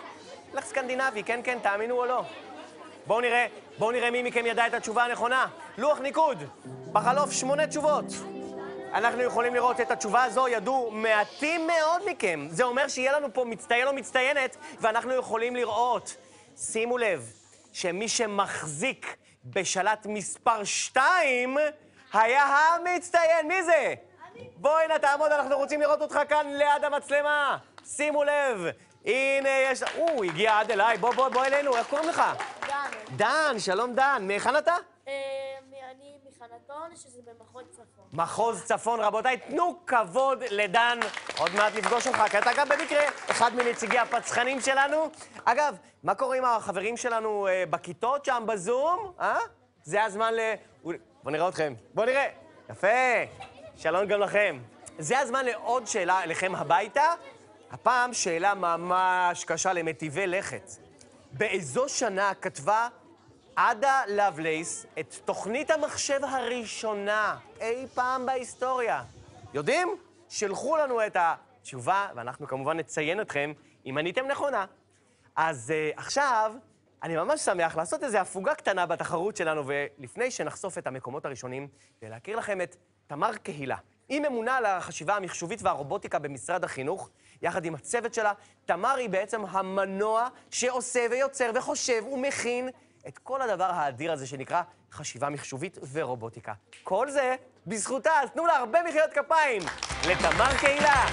מלך סקנדינבי, כן, כן, תאמינו או לא. בואו נראה מי מכם ידע את התשובה הנכונה. לוח ניקוד. בחלוף 8 תשובות. אנחנו יכולים לראות את התשובה הזו, ידעו מעטים מאוד מכם. זה אומר שיהיה לנו פה מצטיין או מצטיינת, ואנחנו יכולים לראות. שימו לב, שמי שמחזיק בשלט מספר 2, היה המצטיין. מי זה? בוא, הנה, תעמוד, אנחנו רוצים לראות אותך כאן ליד המצלמה. שימו לב. הנה, יש... הגיע עד אליי. בוא אלינו, איך קוראים לך? דן. דן, שלום דן. מהיכן אתה? אני מחנתון, שזה במחוז צפון. מחוז צפון, רבותיי, תנו כבוד לדן. עוד מעט נפגוש אותך, כי אתה גם במקרה אחד מנציגי הפצחנים שלנו. אגב, מה קורה עם החברים שלנו בכיתות שם בזום? זה הזמן בוא נראה אתכם. בוא נראה. יפה. שלום גם לכם. זה הזמן לעוד שאלה אליכם הביתה. הפעם שאלה ממש קשה למטיבי לכת. באיזו שנה כתבה עדה לבלייס את תוכנית המחשב הראשונה אי פעם בהיסטוריה? יודעים? שלחו לנו את התשובה, ואנחנו כמובן נציין אתכם אם עניתם נכונה. אז עכשיו, אני ממש שמח לעשות איזו הפוגה קטנה בתחרות שלנו, ולפני שנחשוף את המקומות הראשונים, ולהכיר לכם את תמר קהילה. היא ממונה על החשיבה המחשובית והרובוטיקה במשרד החינוך. יחד עם הצוות שלה, תמר היא בעצם המנוע שעושה ויוצר וחושב ומכין את כל הדבר האדיר הזה שנקרא חשיבה מחשובית ורובוטיקה. כל זה בזכותה, אז תנו לה הרבה מחיאות כפיים לתמר קהילה.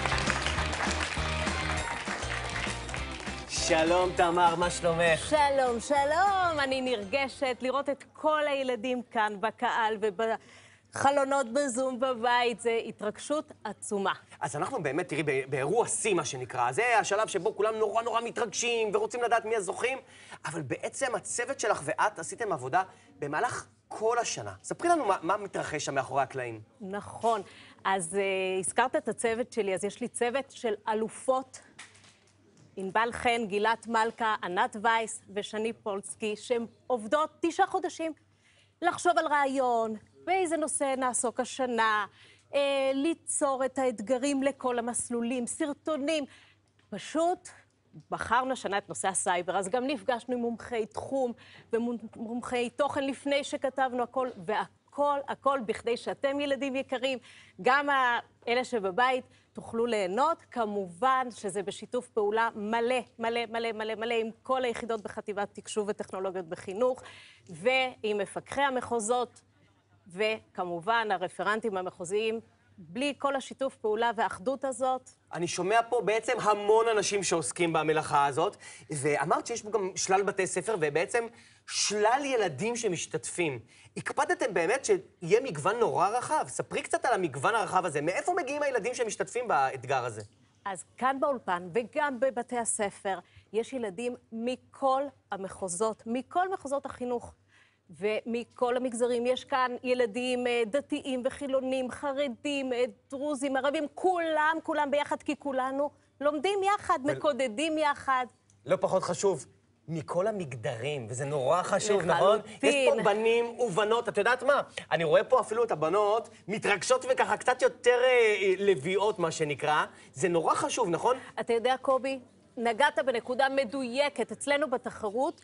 שלום תמר, מה שלומך? שלום, שלום. אני נרגשת לראות את כל הילדים כאן בקהל חלונות בזום בבית, זה התרגשות עצומה. אז אנחנו באמת, תראי, באירוע שיא, מה שנקרא. זה השלב שבו כולם נורא מתרגשים ורוצים לדעת מי הזוכים, אבל בעצם הצוות שלך ואת עשיתם עבודה במהלך כל השנה. ספרי לנו מה מתרחש שם מאחורי הקלעים. נכון. אז הזכרת את הצוות שלי, אז יש לי צוות של אלופות, ענבל חן, גילת מלכה, ענת וייס ושני פולסקי, שהן עובדות 9 חודשים לחשוב על רעיון, באיזה נושא נעסוק השנה, ליצור את האתגרים לכל המסלולים, סרטונים. פשוט בחרנו השנה את נושא הסייבר, אז גם נפגשנו עם מומחי תחום ומומחי תוכן לפני שכתבנו הכל, הכל בכדי שאתם ילדים יקרים, גם אלה שבבית תוכלו ליהנות. כמובן שזה בשיתוף פעולה מלא עם כל היחידות בחטיבת תקשוב וטכנולוגיות בחינוך, ועם מפקחי המחוזות, וכמובן הרפרנטים המחוזיים. בלי כל השיתוף פעולה והאחדות הזאת. אני שומע פה בעצם המון אנשים שעוסקים במלאכה הזאת, ואמרת שיש פה גם שלל בתי ספר ובעצם שלל ילדים שמשתתפים. הקפדתם באמת שיהיה מגוון נורא רחב. ספרי קצת על המגוון הרחב הזה. מאיפה מגיעים הילדים שמשתתפים באתגר הזה? אז כאן באולפן וגם בבתי הספר יש ילדים מכל המחוזות, מכל מחוזות החינוך. ומכל המגזרים. יש כאן ילדים דתיים וחילונים, חרדים, דרוזים, ערבים, כולם ביחד, כי כולנו לומדים יחד, מקודדים יחד. לא פחות חשוב, מכל המגדרים, וזה נורא חשוב, נכון? יש פה בנים ובנות, את יודעת מה? אני רואה פה אפילו את הבנות מתרגשות וככה קצת יותר לביאות, מה שנקרא. זה נורא חשוב, נכון? אתה יודע, קובי, נגעת בנקודה מדויקת אצלנו בתחרות,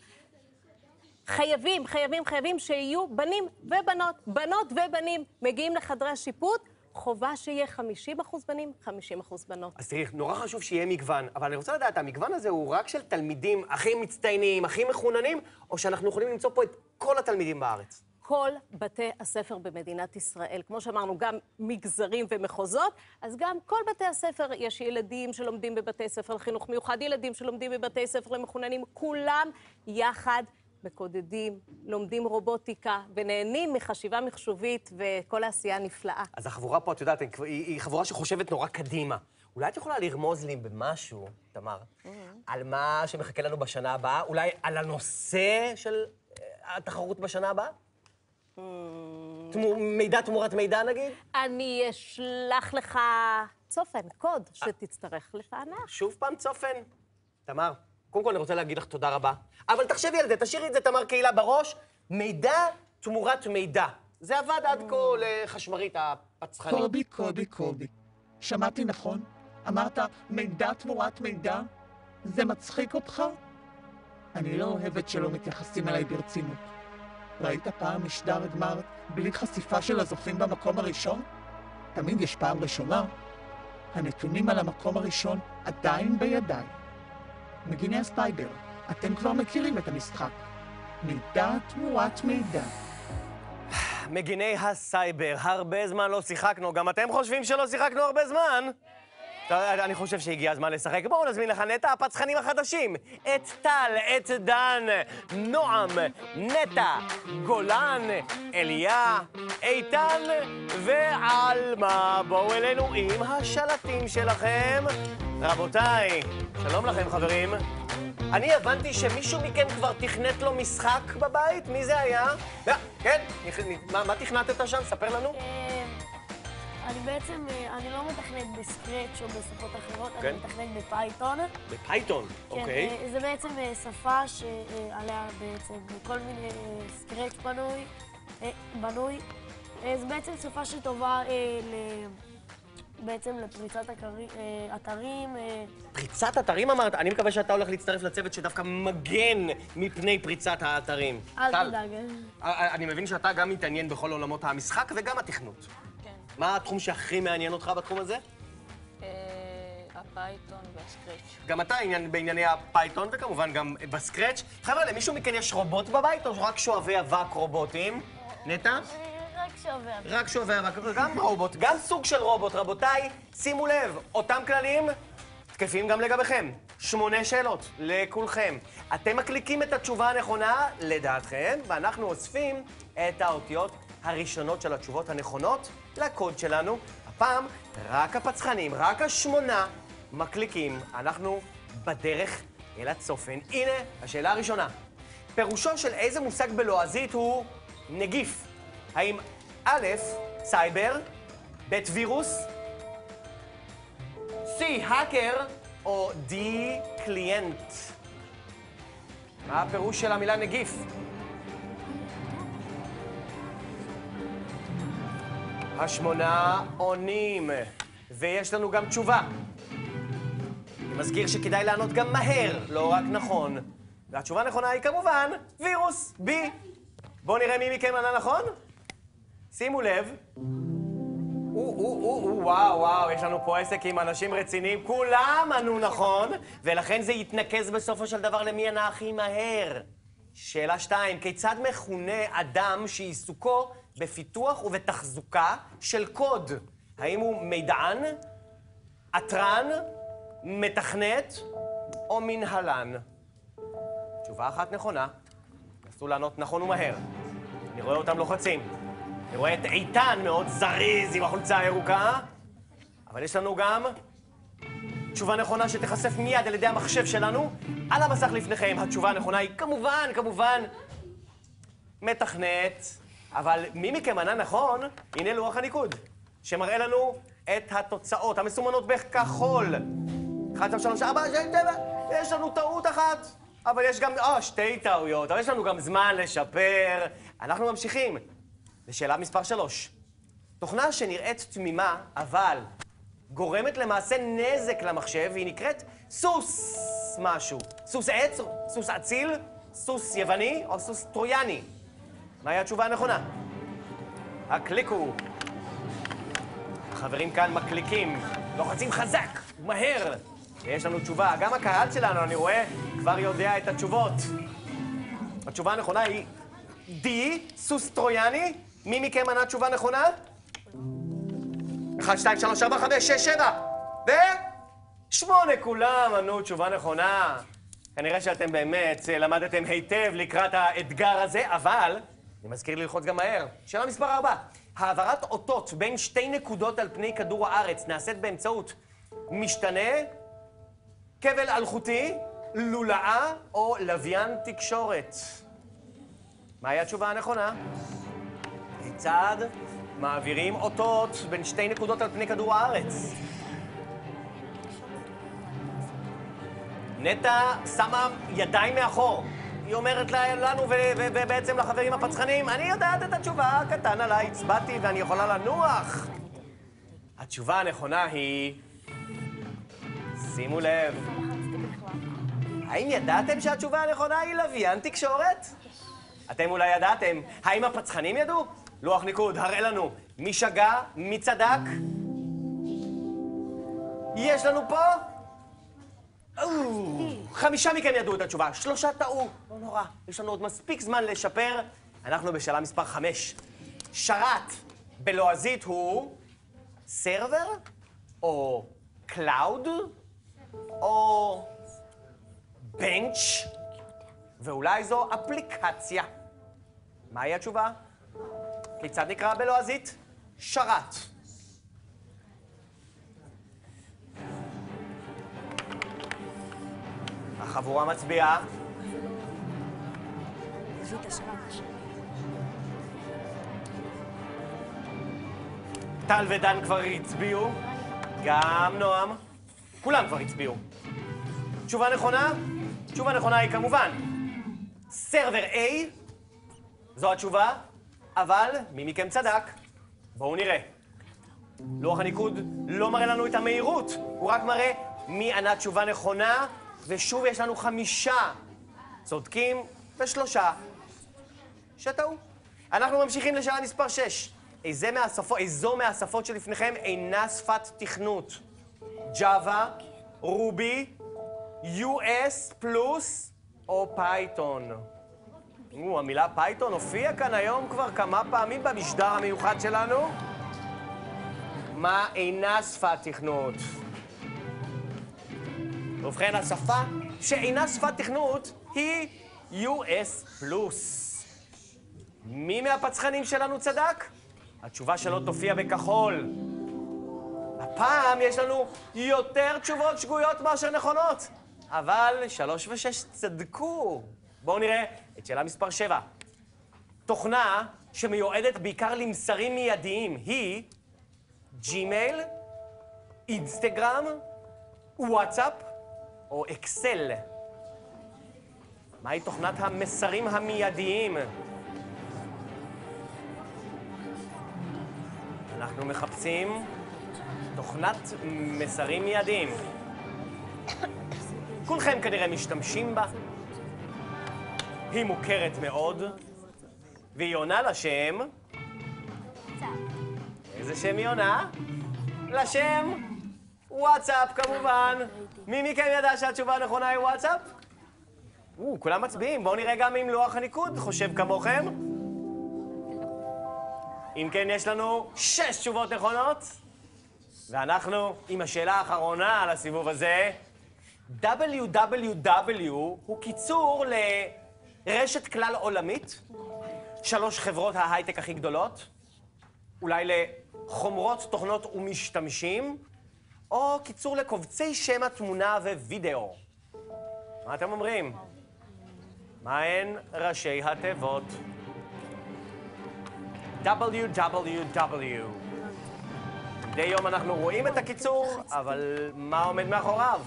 חייבים שיהיו בנים ובנות, בנות ובנים מגיעים לחדרי השיפוט, חובה שיהיה 50% בנים, 50% בנות. אז תראי, נורא חשוב שיהיה מגוון, אבל אני רוצה לדעת, המגוון הזה הוא רק של תלמידים הכי מצטיינים, הכי מחוננים, או שאנחנו יכולים למצוא פה את כל התלמידים בארץ? כל בתי הספר במדינת ישראל, כמו שאמרנו, גם מגזרים ומחוזות, אז גם כל בתי הספר, יש ילדים שלומדים בבתי ספר לחינוך מיוחד, ילדים שלומדים בבתי ספר למחוננים, כולם יחד מקודדים, לומדים רובוטיקה ונהנים מחשיבה מחשובית וכל העשייה הנפלאה. אז החבורה פה, את יודעת, היא חבורה שחושבת נורא קדימה. אולי את יכולה לרמוז לי במשהו, תמר, על מה שמחכה לנו בשנה הבאה? אולי על הנושא של התחרות בשנה הבאה? מידע תמורת מידע, נגיד? אני אשלח לך צופן, קוד, שתצטרך לפענח. שוב פעם צופן? תמר, קודם כל אני רוצה להגיד לך תודה רבה, אבל תחשבי על זה, תשאירי את זה, תמר קהילה, בראש, מידע תמורת מידע. זה עבד עד כה לחשמרית הפצחנית. קובי. שמעתי נכון? אמרת מידע תמורת מידע? זה מצחיק אותך? אני לא אוהבת שלא מתייחסים אליי ברצינות. ראית פעם משדר גמר בלי חשיפה של הזוכים במקום הראשון? תמיד יש פעם ראשונה. הנתונים על המקום הראשון עדיין בידיי. מגיני הסייבר, אתם כבר מכירים את המשחק. מידע תמורת מידע. מגיני הסייבר, הרבה זמן לא שיחקנו. גם אתם חושבים שלא שיחקנו הרבה זמן? אני חושב שהגיע הזמן לשחק. בואו נזמין לכאן את הפצחנים החדשים. את טל, את דן, נועם, נטע, גולן, אליה, איתן ועלמה. בואו אלינו עם השלטים שלכם. רבותיי, שלום לכם חברים. אני הבנתי שמישהו מכם כבר תכנת לו משחק בבית? מי זה היה? כן, מה תכנתת שם? ספר לנו. אני לא מתכנת בסקרץ' או בשפות אחרות, אני מתכנת בפייתון. בפייתון, אוקיי. זה בעצם שפה שעליה בעצם כל מיני סקרץ' בנוי. זה בעצם שפה שטובה בעצם לפריצת אתרים. פריצת אתרים אמרת? אני מקווה שאתה הולך להצטרף לצוות שדווקא מגן מפני פריצת האתרים. אל תדאג. אני מבין שאתה גם מתעניין בכל עולמות המשחק וגם התכנות. כן. מה התחום שהכי מעניין אותך בתחום הזה? הפייתון והסקרץ'. גם אתה בענייני הפייתון וכמובן גם בסקרץ'. חבר'ה, למישהו מכן יש רובוט בבית או רק שואבי אבק רובוטים? נטע? רק שואבי אבק. רק שואבי אבק, גם רובוט, גם סוג של רובוט. רבותיי, שימו לב, אותם כללים תקפים גם לגביכם. 8 שאלות לכולכם. אתם מקליקים את התשובה הנכונה לדעתכם, ואנחנו אוספים את האותיות הראשונות של התשובות הנכונות לקוד שלנו. הפעם רק הפצחנים, רק 8 מקליקים. אנחנו בדרך אל הצופן. הנה השאלה הראשונה. פירושו של איזה מושג בלועזית הוא נגיף? האם א', סייבר, ב', וירוס, C, האקר, או D, קליינט? מה הפירוש של המילה נגיף? ה8 עונים, ויש לנו גם תשובה. אני מזכיר שכדאי לענות גם מהר, לא רק נכון. והתשובה הנכונה היא כמובן וירוס, B. בואו נראה מי מכם ענה נכון. שימו לב. וואו, יש לנו פה עסק עם אנשים רציניים. כולם ענו נכון, ולכן זה יתנקז בסופו של דבר למי ענה הכי מהר. שאלה 2, כיצד מכונה אדם שעיסוקו בפיתוח ובתחזוקה של קוד? האם הוא מידען, עטרן, מתכנת או מנהלן? תשובה אחת נכונה. נסו לענות נכון ומהר. אני רואה אותם לוחצים. אני רואה את איתן מאוד זריז עם החולצה הירוקה. אבל יש לנו גם תשובה נכונה שתחשף מיד על ידי המחשב שלנו. על המסך לפניכם, התשובה הנכונה היא כמובן מתכנת. אבל מי מכם ענה נכון? הנה לוח הניקוד, שמראה לנו את התוצאות המסומנות בכחול. 1, 2, 3, 4, 6, 7, יש לנו טעות אחת. אבל יש גם, 2 טעויות, אבל יש לנו גם זמן לשפר. אנחנו ממשיכים לשאלה מספר 3. תוכנה שנראית תמימה, אבל גורמת למעשה נזק למחשב, והיא נקראת סוס משהו. סוס עץ, סוס אציל, סוס יווני או סוס טרויאני. מהי התשובה הנכונה? הקליקו. החברים כאן מקליקים, לוחצים חזק ומהר. ויש לנו תשובה. גם הקהל שלנו, אני רואה, כבר יודע את התשובות. התשובה הנכונה היא D, סוס טרויאני. מי מכם ענה תשובה נכונה? 1, 2, 3, 4, 5, 6, 7 ו8 כולם ענו תשובה נכונה. כנראה שאתם באמת למדתם היטב לקראת האתגר הזה, אבל אני מזכיר ללחוץ גם מהר. שאלה מספר 4. העברת אותות בין 2 נקודות על פני כדור הארץ נעשית באמצעות משתנה, כבל אלחוטי, לולאה או לוויין תקשורת. מהי התשובה הנכונה? כיצד מעבירים אותות בין 2 נקודות על פני כדור הארץ? נטע שמה ידיים מאחור. היא אומרת לנו ובעצם לחברים הפצחנים, אני יודעת את התשובה, קטן עליי, הצבעתי ואני יכולה לנוח. התשובה הנכונה היא... שימו לב. האם ידעתם שהתשובה הנכונה היא לוויין תקשורת? אתם אולי ידעתם. האם הפצחנים ידעו? לוח ניקוד, הראה לנו. מי שגה? מי צדק? יש לנו פה? 5 מכם ידעו את התשובה, 3 טעו. לא נורא, יש לנו עוד מספיק זמן לשפר. אנחנו בשאלה מספר 5. שרת בלועזית הוא סרבר, או קלאוד, או בנץ', ואולי זו אפליקציה. מהי התשובה? כיצד נקרא בלועזית? שרת. החבורה מצביעה. טל ודן כבר הצביעו, גם נועם. כולם כבר הצביעו. תשובה נכונה? תשובה נכונה היא כמובן סרבר A, זו התשובה, אבל מי מכם צדק? בואו נראה. לוח הניקוד לא מראה לנו את המהירות, הוא רק מראה מי ענה תשובה נכונה, ושוב יש לנו 5 צודקים ו3 שטעו. אנחנו ממשיכים לשאלה מספר 6. איזו מהשפות שלפניכם אינה שפת תכנות? ג'אווה, רובי, US פלוס או פייתון? המילה פייתון הופיעה כאן היום כבר כמה פעמים במשדר המיוחד שלנו. מה אינה שפת תכנות? ובכן, השפה שאינה שפת תכנות היא US פלוס. מי מהפצחנים שלנו צדק? התשובה שלו תופיע בכחול. הפעם יש לנו יותר תשובות שגויות מאשר נכונות. אבל 3 ו6 צדקו. בואו נראה את שאלה מספר 7. תוכנה שמיועדת בעיקר למסרים מיידיים היא ג'ימייל, אינסטגרם, וואטסאפ או אקסל. מהי תוכנת המסרים המיידיים? אנחנו מחפשים תוכנת מסרים מיידיים. כולכם כנראה משתמשים בה. היא מוכרת מאוד, והיא עונה לשם... איזה שם היא עונה? לשם וואטסאפ, כמובן. מי מכם ידע שהתשובה הנכונה היא וואטסאפ? כולם מצביעים. בואו נראה גם אם לוח הניקוד חושב כמוכם. אם כן, יש לנו 6 תשובות נכונות. ואנחנו עם השאלה האחרונה על הסיבוב הזה. www הוא קיצור לרשת כלל עולמית, 3 חברות ההייטק הכי גדולות, אולי לחומרות, תוכנות ומשתמשים, או קיצור לקובצי שם התמונה ווידאו. מה אתם אומרים? מהן ראשי התיבות? www. מדי יום אנחנו רואים את הקיצור, אבל מה עומד מאחוריו?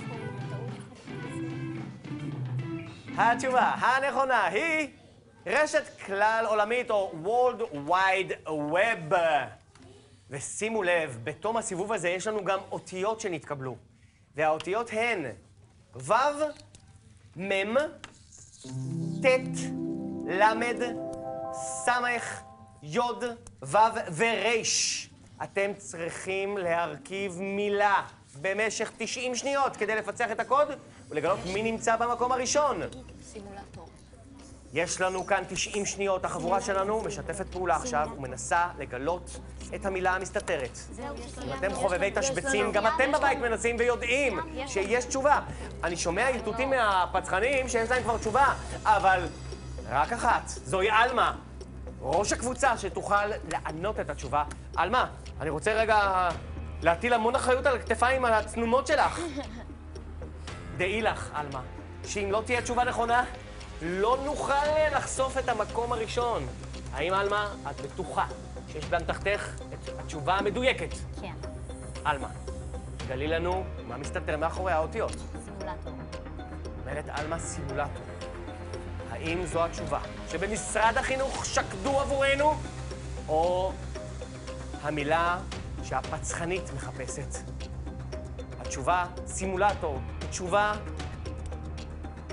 התשובה הנכונה היא רשת כלל עולמית או World Wide Web. ושימו לב, בתום הסיבוב הזה יש לנו גם אותיות שנתקבלו. והאותיות הן ו', מ', ט', למד, סמך, יוד, ו' ורש. אתם צריכים להרכיב מילה במשך 90 שניות כדי לפצח את הקוד ולגלות מי נמצא במקום הראשון. סימולטור. יש לנו כאן 90 שניות. החבורה שלנו משתפת פעולה עכשיו ומנסה לגלות את המילה המסתתרת. אם אתם חובבי תשבצים, גם אתם בבית מנסים ויודעים שיש תשובה. אני שומע איתותים מהפצחנים שיש להם כבר תשובה, אבל רק אחת, זוהי אלמה. ראש הקבוצה שתוכל לענות את התשובה. אלמה, אני רוצה רגע להטיל המון אחריות על הכתפיים הצנומות שלך. דעי לך, אלמה, שאם לא תהיה תשובה נכונה, לא נוכל לחשוף את המקום הראשון. האם, אלמה, את בטוחה שיש באמתחתך את התשובה המדויקת? כן. אלמה, גלי לנו מה מסתתר מאחורי האותיות. סימולטור. אומרת אלמה סימולטור. האם זו התשובה שבמשרד החינוך שקדו עבורנו, או המילה שהפצחנית מחפשת? התשובה סימולטור, תשובה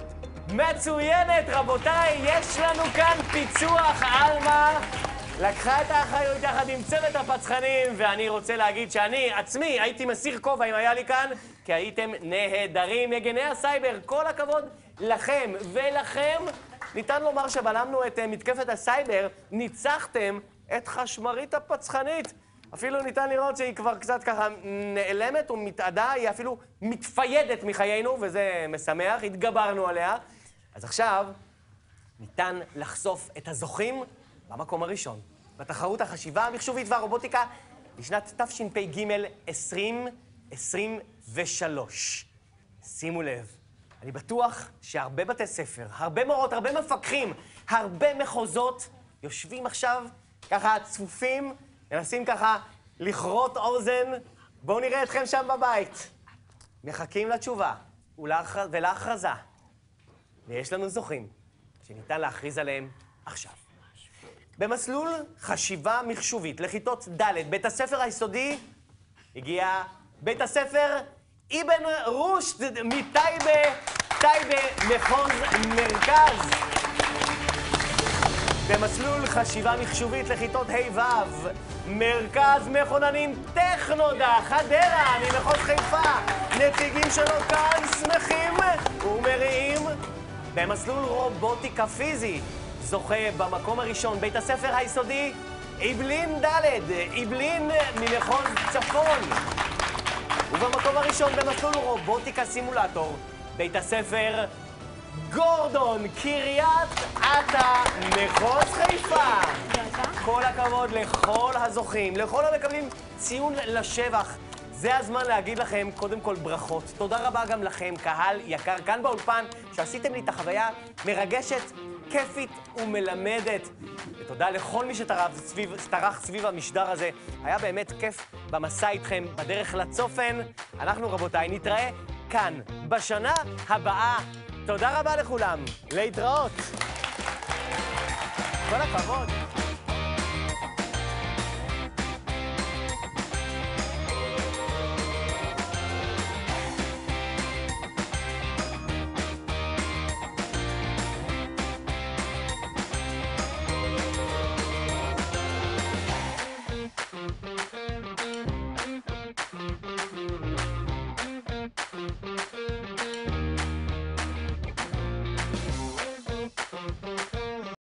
מצוינת, רבותיי, יש לנו כאן פיצוח. אלמה לקחה את האחריות יחד עם צוות הפצחנים, ואני רוצה להגיד שאני עצמי הייתי מסיר כובע אם היה לי כאן, כי הייתם נהדרים, מגני הסייבר. כל הכבוד לכם ולכם. ניתן לומר שבלמנו את מתקפת הסייבר, ניצחתם את חשמרית הפצחנית. אפילו ניתן לראות שהיא כבר קצת ככה נעלמת ומתעדה, היא אפילו מתפיידת מחיינו, וזה משמח, התגברנו עליה. אז עכשיו ניתן לחשוף את הזוכים במקום הראשון, בתחרות החשיבה המחשובית והרובוטיקה לשנת תשפ"ג 2023. שימו לב, אני בטוח שהרבה בתי ספר, הרבה מורות, הרבה מפקחים, הרבה מחוזות יושבים עכשיו ככה צפופים, מנסים ככה לכרות אוזן. בואו נראה אתכם שם בבית. מחכים לתשובה ולהכרזה. ויש לנו זוכים שניתן להכריז עליהם עכשיו. במסלול חשיבה מחשובית לכיתות ד' בית הספר היסודי הגיע בית הספר אבן רושד מטייבה, טייבה מחוז מרכז. במסלול חשיבה מחשובית לכיתות ה'-ו' מרכז מכוננים טכנודה, חדרה ממחוז חיפה. נציגים שלו כאן שמחים ומריעים. במסלול רובוטיקה פיזי זוכה במקום הראשון בית הספר היסודי איבלין ד', איבלין ממחוז צפון. ובמקום הראשון במסלול רובוטיקה סימולטור בית הספר גורדון, קריית אתא, מחוז חיפה. כל הכבוד לכל הזוכים, לכל המקבלים ציון לשבח. זה הזמן להגיד לכם קודם כל ברכות. תודה רבה גם לכם, קהל יקר כאן באולפן, שעשיתם לי את החוויה מרגשת, כיפית ומלמדת. ותודה לכל מי שטרח סביב המשדר הזה. היה באמת כיף במסע איתכם בדרך לצופן. אנחנו רבותיי נתראה כאן בשנה הבאה. תודה רבה לכולם, להתראות. כל הכבוד.